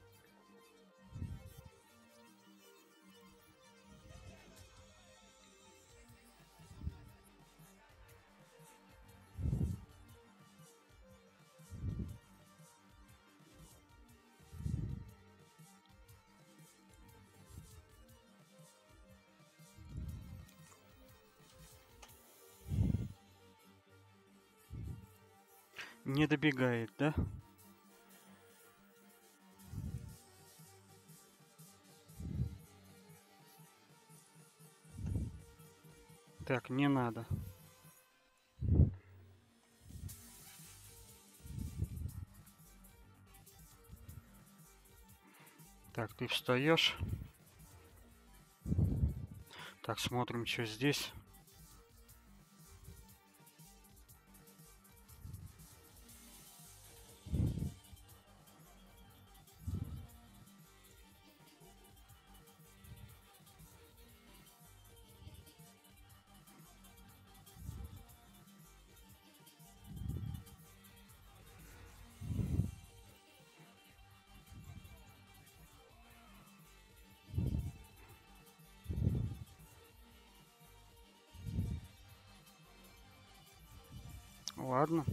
Не добегает, да? Так, не надо. Так, ты встаешь. Так, смотрим, что здесь. Ладно.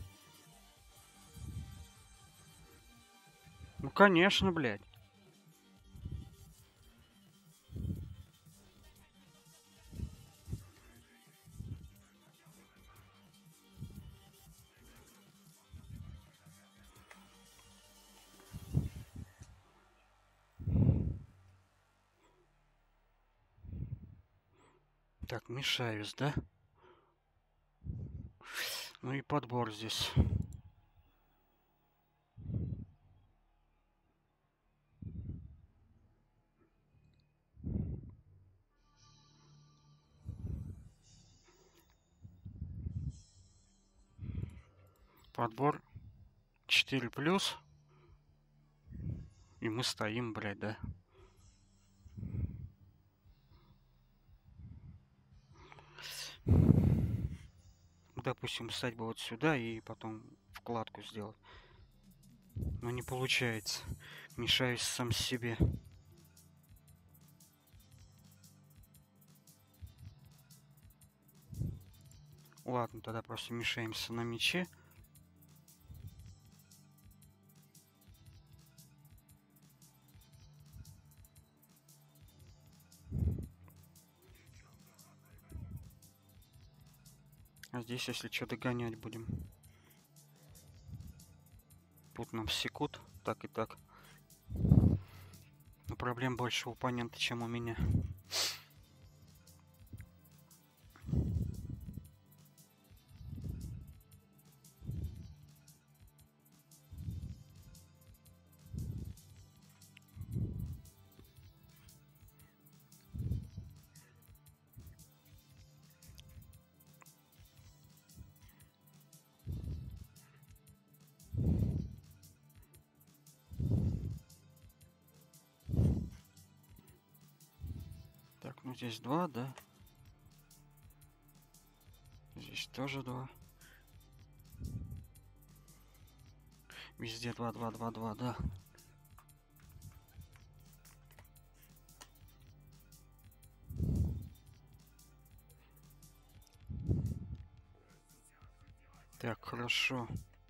Ну, конечно, блядь. Так, мешаюсь, да? Ну и подбор здесь. Подбор четыре плюс. И мы стоим, блядь, да. Допустим, встать бы вот сюда и потом вкладку сделать. Но не получается. Мешаюсь сам себе. Ладно, тогда просто мешаемся на мяче. А здесь, если что, догонять будем. Тут нам секут, так и так. Но проблем больше у оппонента, чем у меня. Так, ну здесь два, да? Здесь тоже два. Везде два, два, два, два, да. Так, хорошо.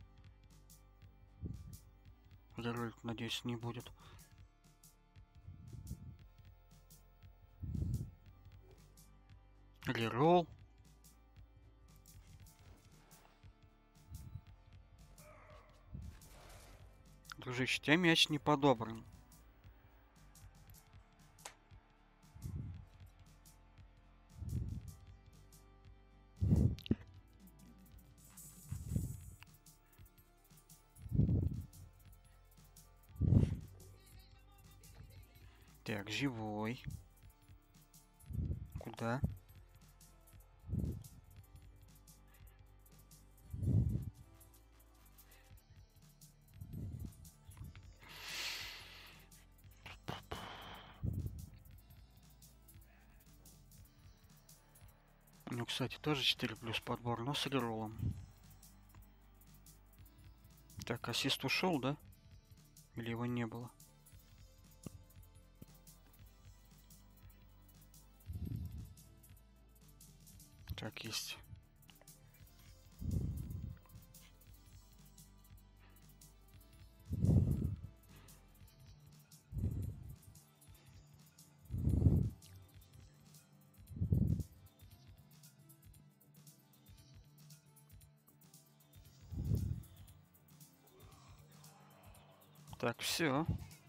Реролик, надеюсь, не будет. Рерол. Дружище, тебя мяч не подобран. Так, живой. Куда? У него, кстати, тоже четыре плюс подбор, но с реролом. Так, ассист ушел, да? Или его не было? Так, есть. Так, все.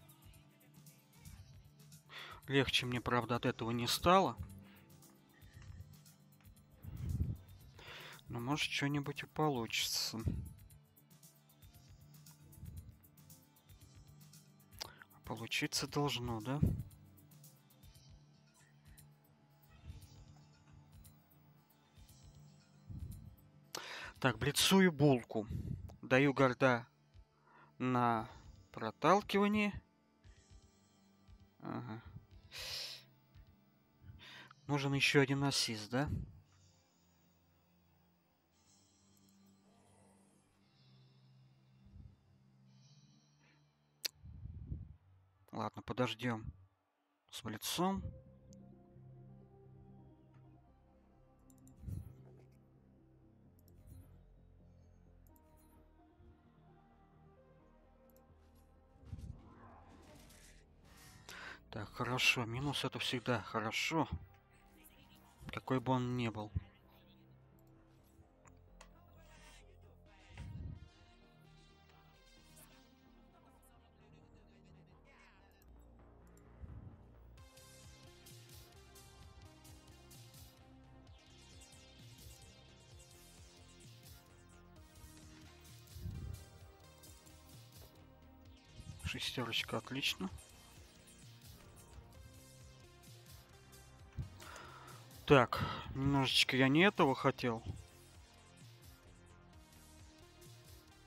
Легче мне, правда, от этого не стало. Но может что-нибудь и получится. Получиться должно, да? Так, блицую булку. Даю гарда на проталкивание. Ага. Нужен еще один ассист, да? Ладно, подождем с блицом. Так, хорошо. Минус это всегда хорошо. Какой бы он ни был. Шестерочка, отлично. Так, немножечко я не этого хотел.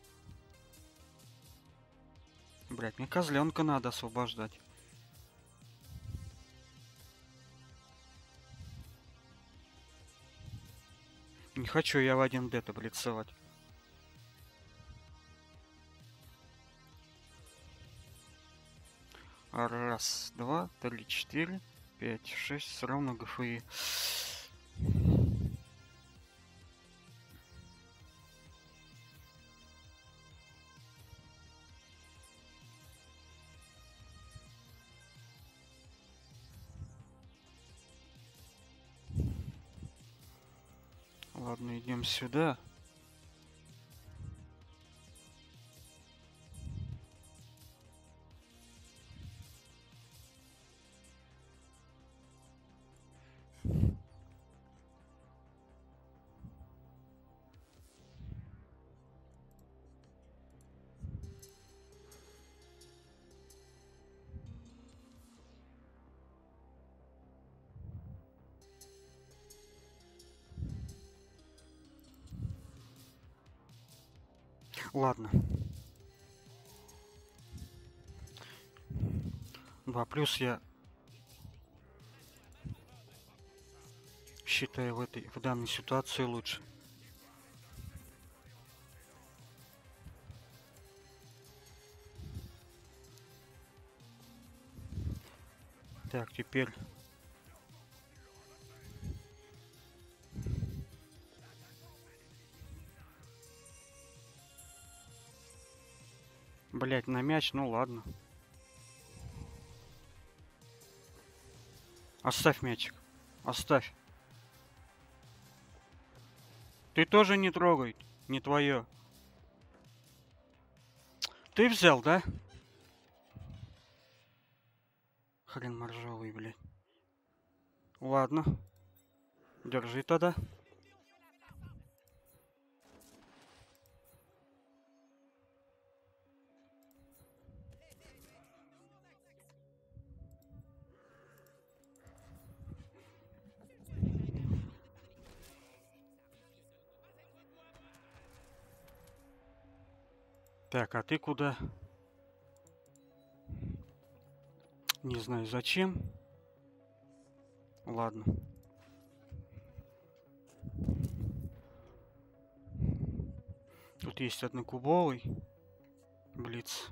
Блять, мне козленка надо освобождать. Не хочу я в один д таблицевать. Раз, два, три, четыре, пять, шесть. Все равно ГФИ. Ладно, идем сюда. Ладно. Два плюс я считаю в этой в данной ситуации лучше. Так, теперь блять, на мяч, ну ладно. Оставь мячик. Оставь. Ты тоже не трогай. Не твое. Ты взял, да? Хрен моржовый, блядь. Ладно. Держи тогда. Так, а ты куда? Не знаю зачем. Ладно. Тут есть однокубовый блиц.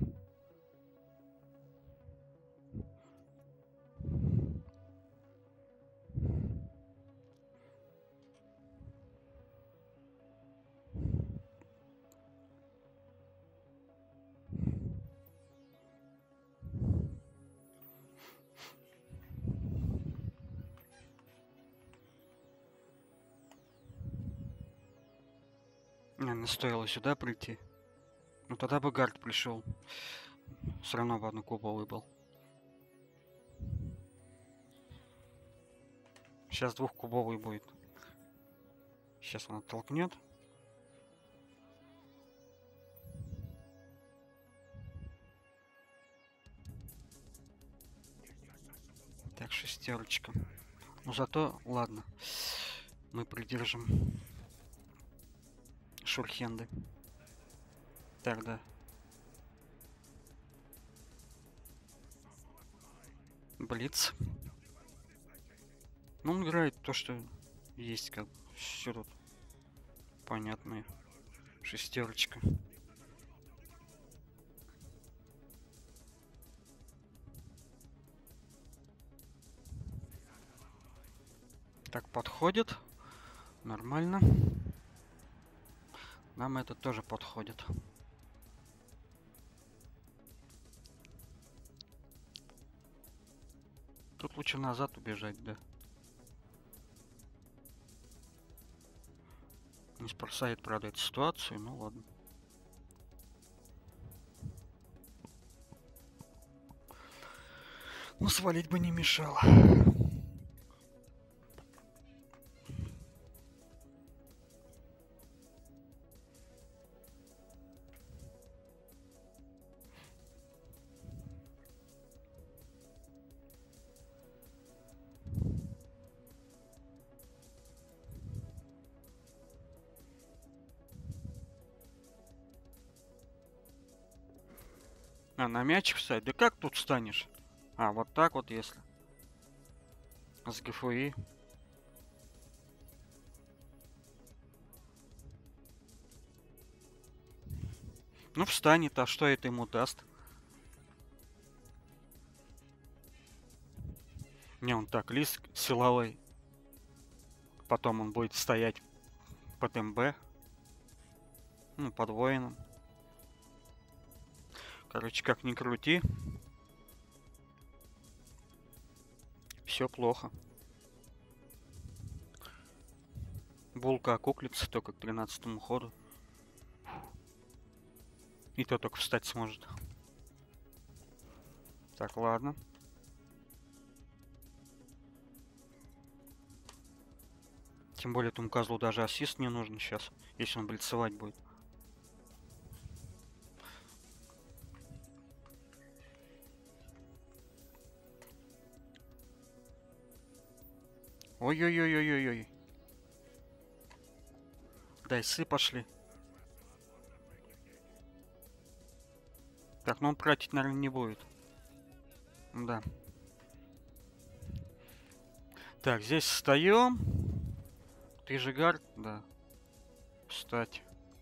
Наверное, стоило сюда прийти. Ну тогда бы гард пришел. Все равно бы однокубовый был. Сейчас двухкубовый будет. Сейчас он оттолкнет. Так, шестерочка. Но зато, ладно, мы придержим шурхенды. Так, да. Блиц. Ну, он играет то, что есть, как все тут понятное. Шестерочка. Так, подходит. Нормально. Нам это тоже подходит. Тут лучше назад убежать, да. Не спасает, правда, эту ситуацию, ну ладно. Ну, свалить бы не мешало. А, на мячик встать? Да как тут встанешь? А, вот так вот если. С ГФИ. Ну, встанет, а что это ему даст? Не, он так, лист силовой. Потом он будет стоять под МБ. Ну, под воином. Короче, как ни крути. Все плохо. Булка окуклится только к тринадцатому ходу. И то только встать сможет. Так, ладно. Тем более этому козлу даже ассист не нужен сейчас, если он блицевать будет. Ой-ой-ой-ой-ой-ой. Дайсы пошли. Так, ну он тратить, наверное, не будет. Да. Так, здесь встаем. Ты же гард? Да. Встать.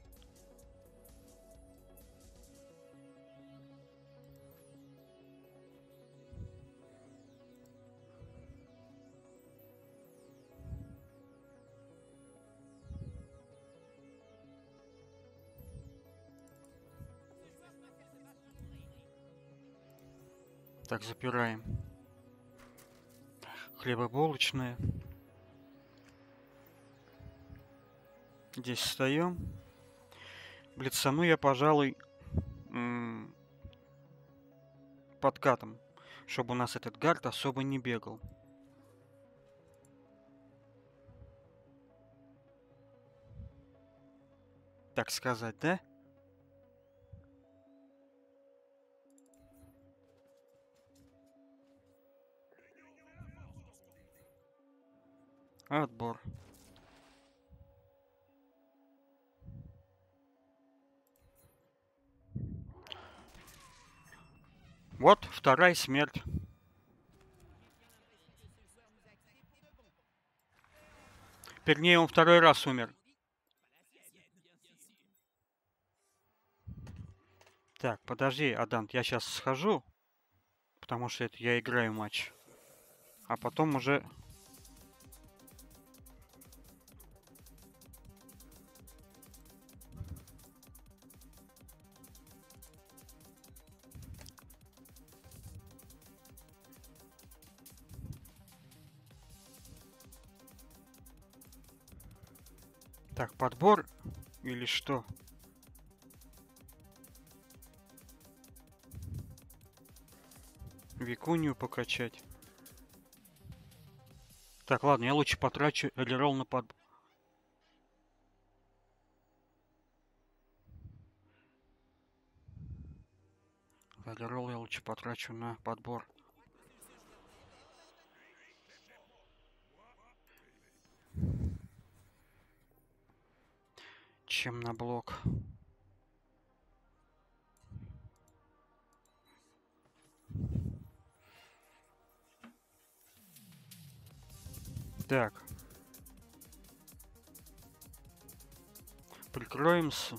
Так, запираем. Хлебобулочные. Здесь встаем. Блицану я, пожалуй, подкатом, чтобы у нас этот гард особо не бегал. Так сказать, да? Отбор. Вот, вторая смерть. Вернее, он второй раз умер. Так, подожди, Адант, я сейчас схожу, потому что это я играю матч. А потом уже... Так, подбор или что? Викунью покачать. Так, ладно, я лучше потрачу реролл на подбор. Реролл я лучше потрачу на подбор. Чем на блок. Так. Прикроемся.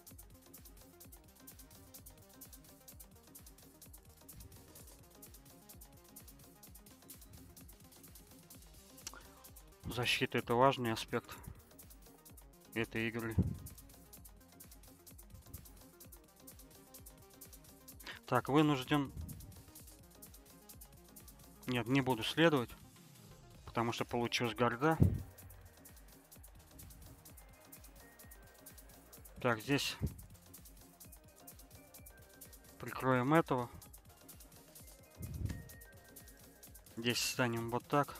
Защита — это важный аспект этой игры. Так, вынужден... Нет, не буду следовать, потому что получилась гарда. Так, здесь прикроем этого. Здесь станем вот так.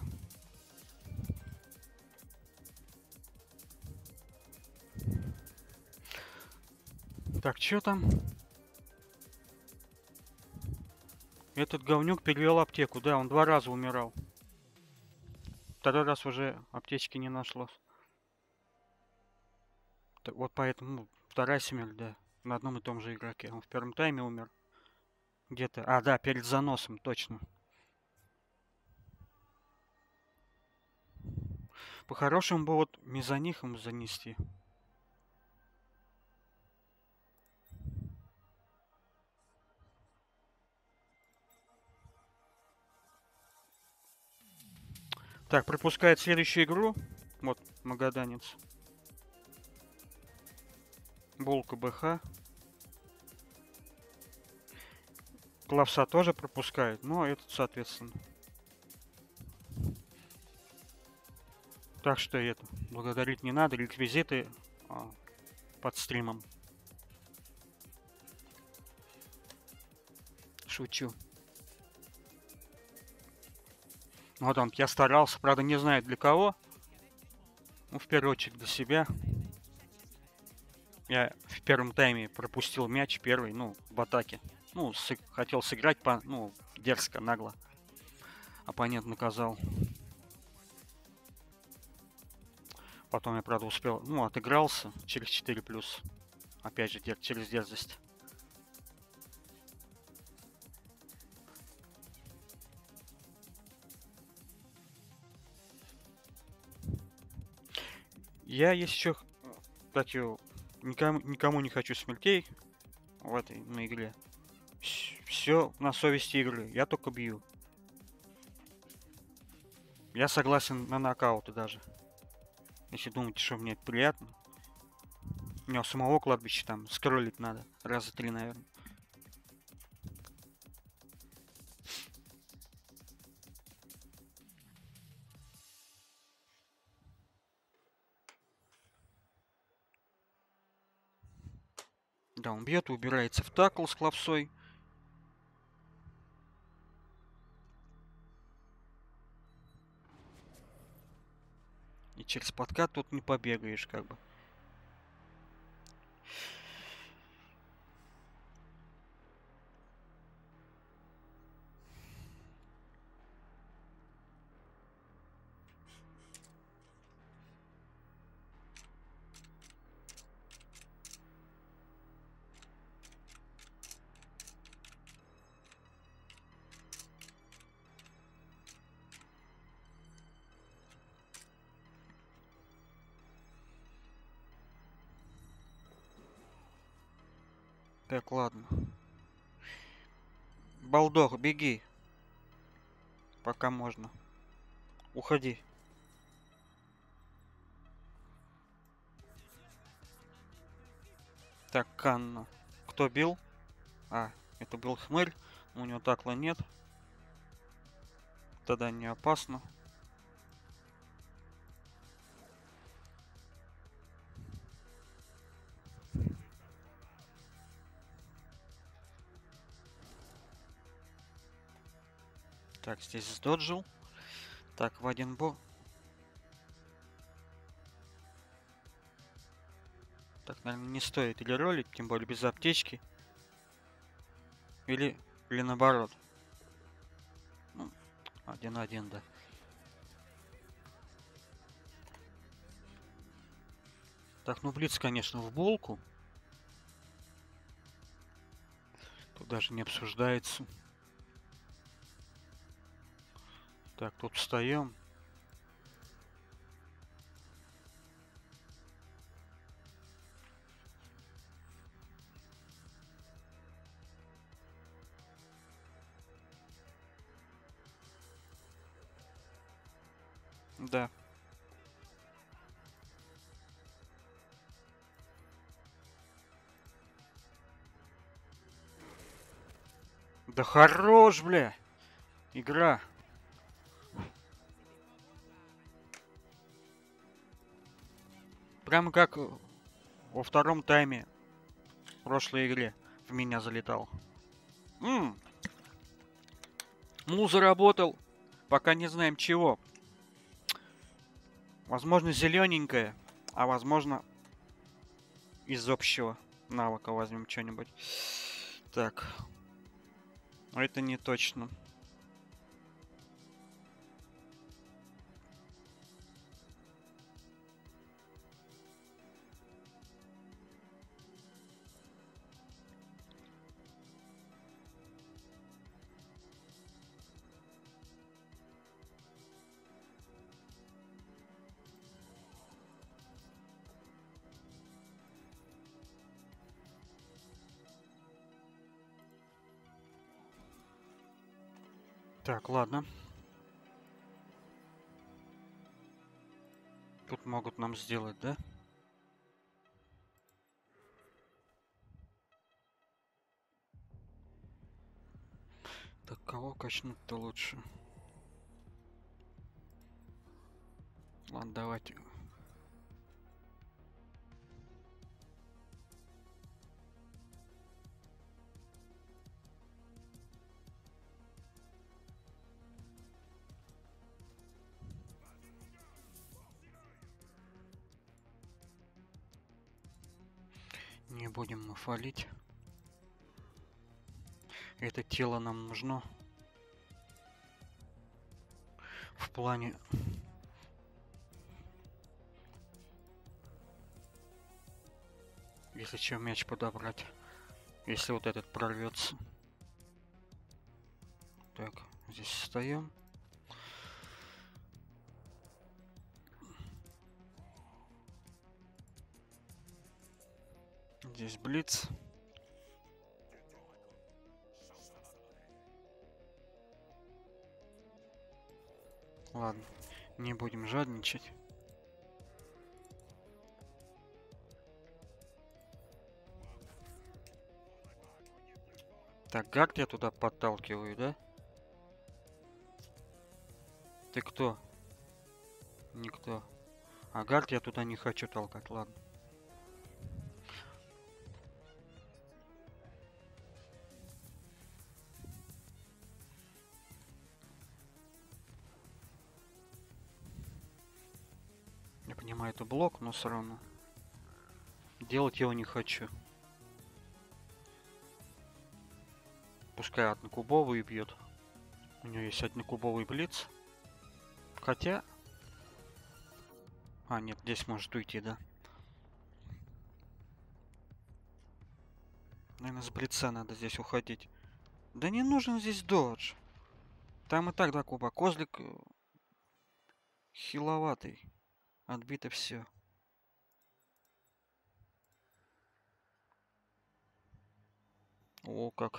Так, что там? Этот говнюк перевел аптеку. Да, он два раза умирал. Второй раз уже аптечки не нашлось. Так, вот поэтому вторая смерть, да. На одном и том же игроке. Он в первом тайме умер. Где-то... А, да, перед заносом, точно. По-хорошему бы вот мезонихом занести. Так, пропускает следующую игру. Вот, магаданец. Булка БХ. Клавса тоже пропускает, но этот, соответственно. Так что это, благодарить не надо. Реквизиты а, под стримом. Шучу. Вот он, я старался, правда, не знаю для кого. Ну, в первую очередь для себя. Я в первом тайме пропустил мяч первый, ну, в атаке. Ну, с- хотел сыграть по, ну, дерзко, нагло. Оппонент наказал. Потом я, правда, успел, ну, отыгрался через четыре плюс. Опять же, дер- через дерзость. Я, если еще, кстати, никому, никому не хочу смертей в этой на игре. Все на совести игры. Я только бью. Я согласен на нокауты даже. Если думаете, что мне это приятно. У него самого кладбища там скроллить надо. Раза три, наверное. Да, он бьет и убирается в такл с клапсой. И через подкат тут не побегаешь, как бы. Так, ладно. Балдох, беги. Пока можно. Уходи. Так, Канна. Кто бил? А, это был хмырь. У него такла нет. Тогда не опасно. Так, здесь сдоджил. Так, в один бо. Так, наверное, не стоит или ролить, тем более без аптечки. Или, или наоборот. Ну, один-один, да. Так, ну блиц, конечно, в булку. Тут даже не обсуждается. Так, тут встаем. Да. Да хорош, бля. Игра. Прямо как во втором тайме в прошлой игре в меня залетал. Ммм. Мул заработал. Пока не знаем чего. Возможно, зелененькое. А возможно, из общего навыка возьмем что-нибудь. Так. Но это не точно. Так, ладно. Тут могут нам сделать, да? Так, кого качнуть-то лучше? Ладно, давайте. Не будем мы фалить. Это тело нам нужно. В плане... Если чем мяч подобрать. Если вот этот прорвется. Так, здесь встаем. Здесь блиц. Ладно, не будем жадничать. Так, гард я туда подталкиваю, да? Ты кто? Никто. А гард я туда не хочу толкать, ладно. Я понимаю, это блок, но все равно. Делать его не хочу. Пускай однокубовый бьет. У него есть однокубовый блиц. Хотя... А, нет, здесь может уйти, да? Наверное, с блица надо здесь уходить. Да не нужен здесь додж. Там и так два куба. Козлик хиловатый. Отбито все. О, как.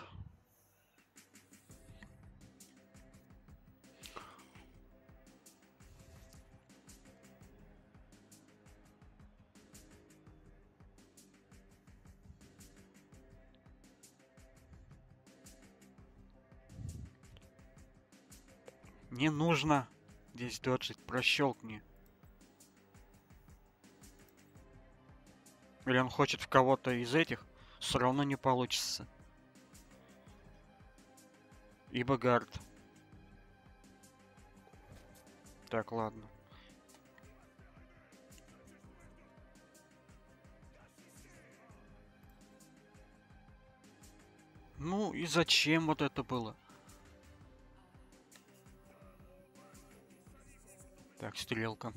Не нужно здесь доджить, прощелкни. Или он хочет в кого-то из этих, все равно не получится. Ибо гард. Так, ладно. Ну и зачем вот это было? Так, стрелка.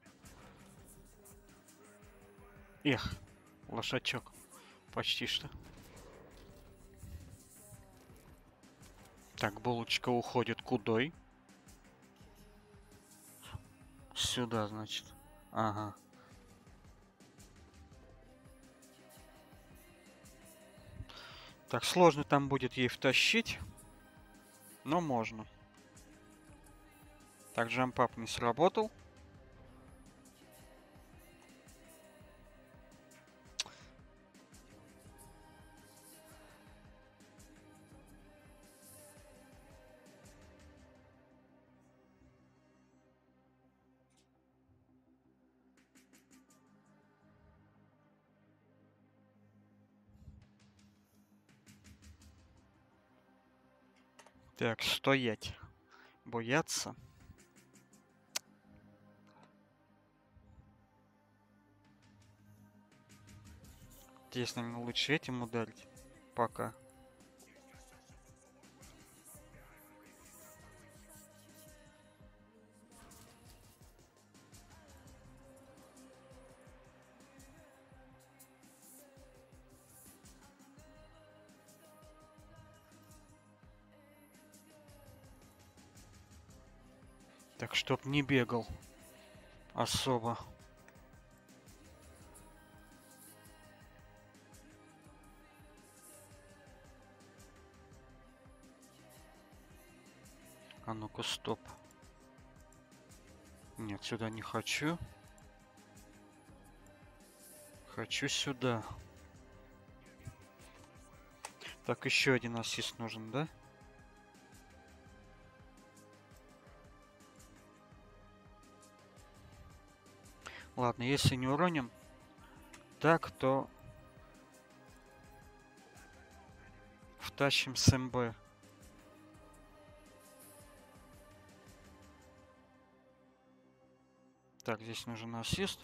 Эх, лошачок. Почти что. Так, булочка уходит кудой? Сюда, значит. Ага. Так, сложно там будет ей втащить. Но можно. Так, джампап не сработал. Так, стоять. Бояться. Здесь, наверное, лучше этим ударить. Пока. Так, чтоб не бегал особо. А ну-ка, стоп. Нет, сюда не хочу. Хочу сюда. Так, еще один ассист нужен, да? Ладно, если не уроним так, то втащим с МБ. Так, здесь нужен ассист.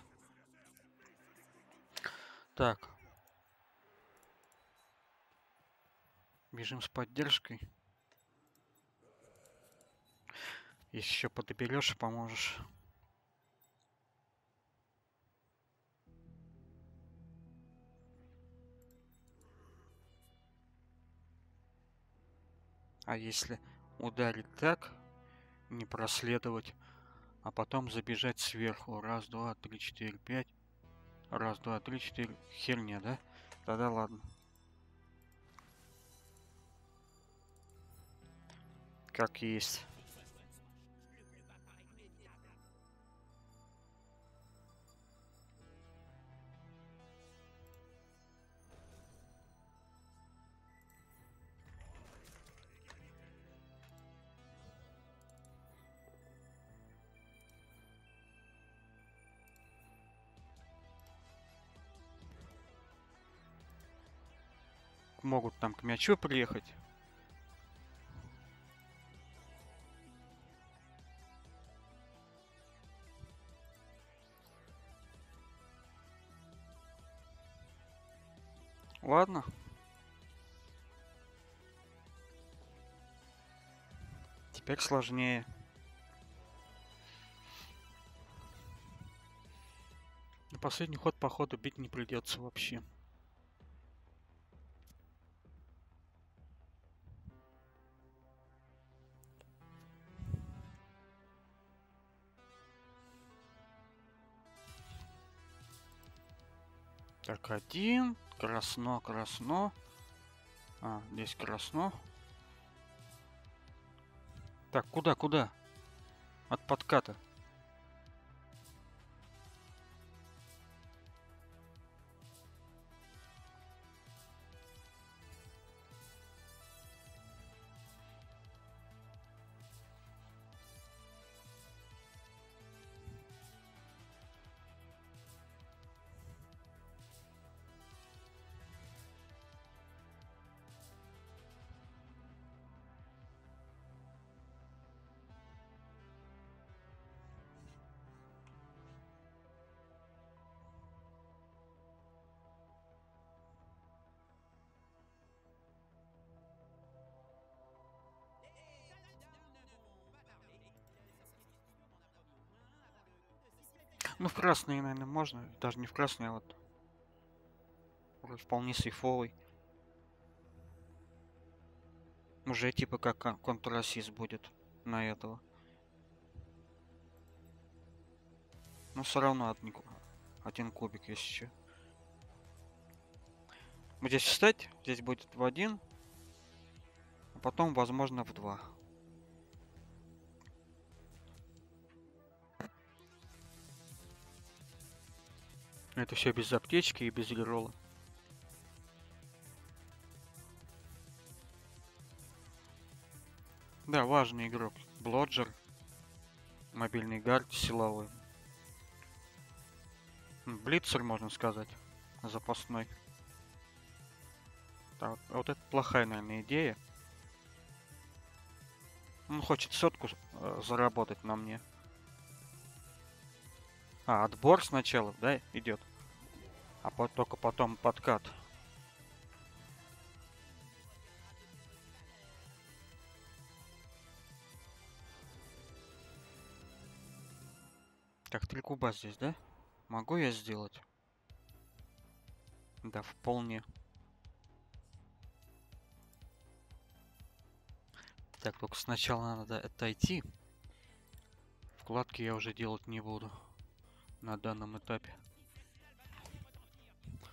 Так. Бежим с поддержкой. Если еще подоберешь, поможешь. А если ударить так, не проследовать, а потом забежать сверху. Раз, два, три, четыре, пять. Раз, два, три, четыре. Херня, да? Тогда ладно. Как есть. Могут там к мячу приехать. Ладно. Теперь сложнее. На последний ход, походу, бить не придется вообще. Так, один. Красно, красно. А, здесь красно. Так, куда, куда? От подката. Ну, в красный, наверное, можно. Даже не в красный, а вот вроде вполне сейфовый. Уже типа как контр-ассист будет на этого. Но все равно один, один кубик, если что. Вот здесь встать, здесь будет в один, а потом, возможно, в два. Это все без аптечки и без герола. Да, важный игрок. Блоджер. Мобильный гард, силовой. Блицер, можно сказать. Запасной. Да, вот, вот это плохая, наверное, идея. Он хочет сотку э, заработать на мне. А, отбор сначала, да, идет. А по только потом подкат. Так, три куба здесь, да? Могу я сделать? Да, вполне. Так, только сначала надо отойти. Вкладки я уже делать не буду на данном этапе.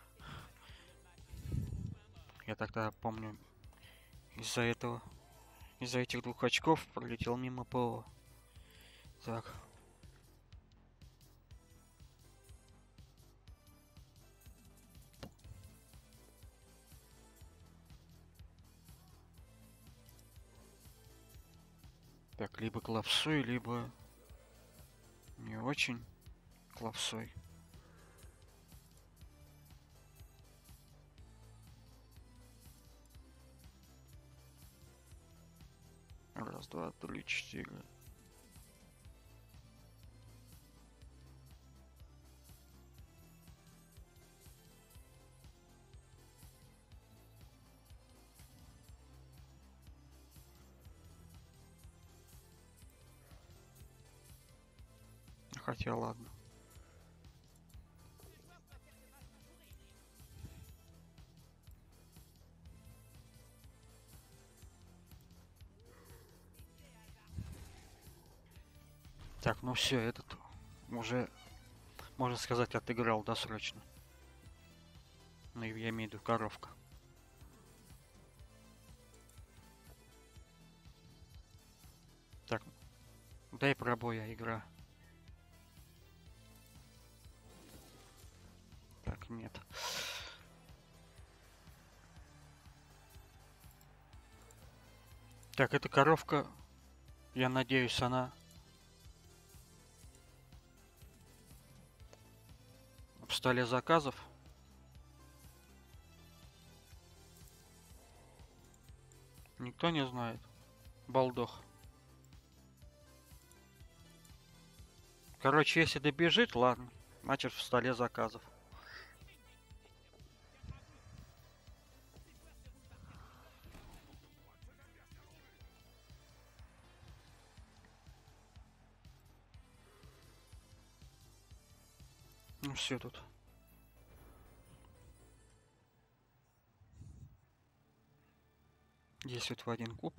Я тогда помню из-за этого Из-за этих двух очков пролетел мимо ПО. Так. Так, либо клавсой, либо не очень клавсой. Раз, два, три, четыре. Хотя ладно. Так, ну все, этот уже, можно сказать, отыграл досрочно. Ну, я имею в виду коровка. Так, дай пробоя, игра. Так, нет. Так, эта коровка, я надеюсь, она в столе заказов. Никто не знает. Балдох. Короче, если добежит, ладно. Значит, в столе заказов. Ну все тут. Действует в один куб.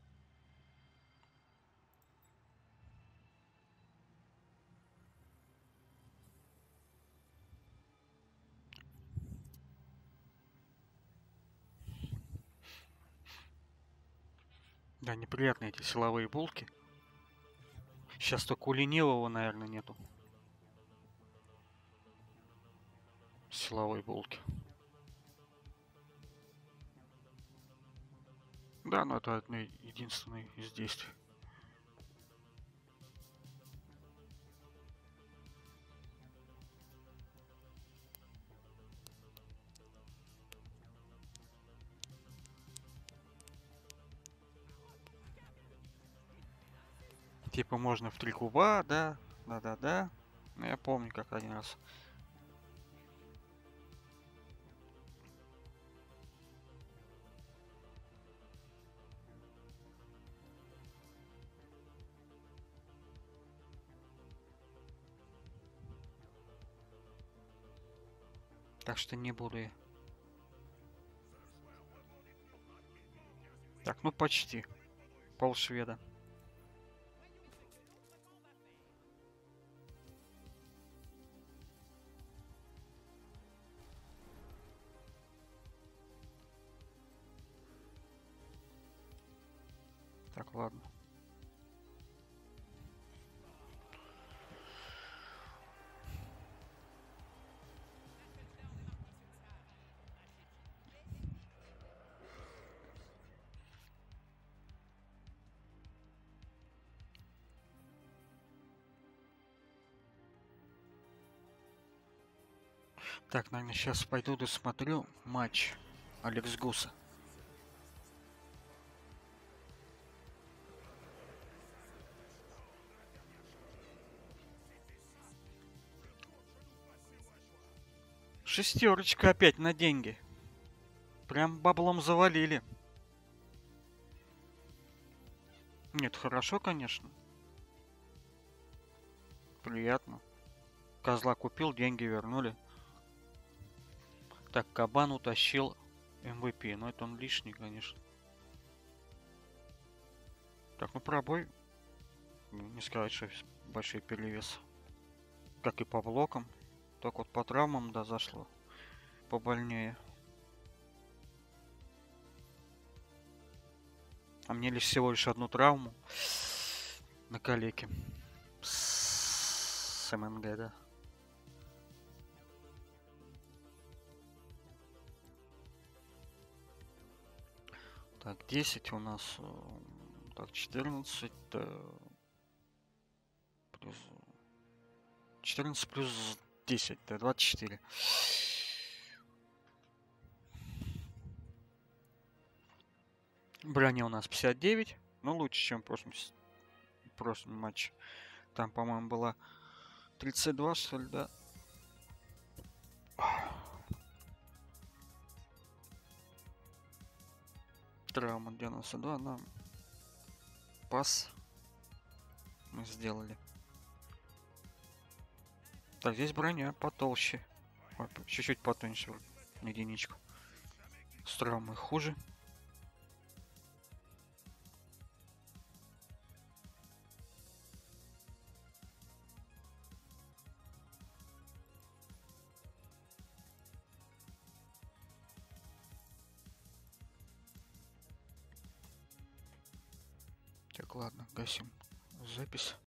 Да, неприятные эти силовые булки. Сейчас только у ленивого, наверное, нету силовой булки. Да, но это одно единственное из действий. Типа можно в три куба, да, да-да-да. Ну, я помню, как один раз. Так что не буду я. Так, ну почти. Пол шведа. Так, ладно. Так, наверное, сейчас пойду досмотрю матч Алекс Гуса. Шестерочка опять на деньги. Прям баблом завалили. Нет, хорошо, конечно. Приятно. Козла купил, деньги вернули. Так, Кабан утащил эм вэ пэ. Но это он лишний, конечно. Так, ну пробой. Не сказать, что большой перевес. Как и по блокам. Только вот по травмам, да, зашло побольнее. А мне лишь всего лишь одну травму на калеке. С МНГ, да. Так, десять у нас. э, Так, четырнадцать. э, Плюс... четырнадцать плюс десять, да, двадцать четыре. Броня у нас пятьдесят девять. Ну, лучше, чем в прошлом, с- в прошлом матче. Там, по-моему, была тридцать два, что ли, да? Травма девяносто два, нам пас мы сделали. Так, здесь броня потолще. Ой, п- чуть-чуть потоньше, вот, на единичку. С травмой хуже. Так, ладно, гасим запись.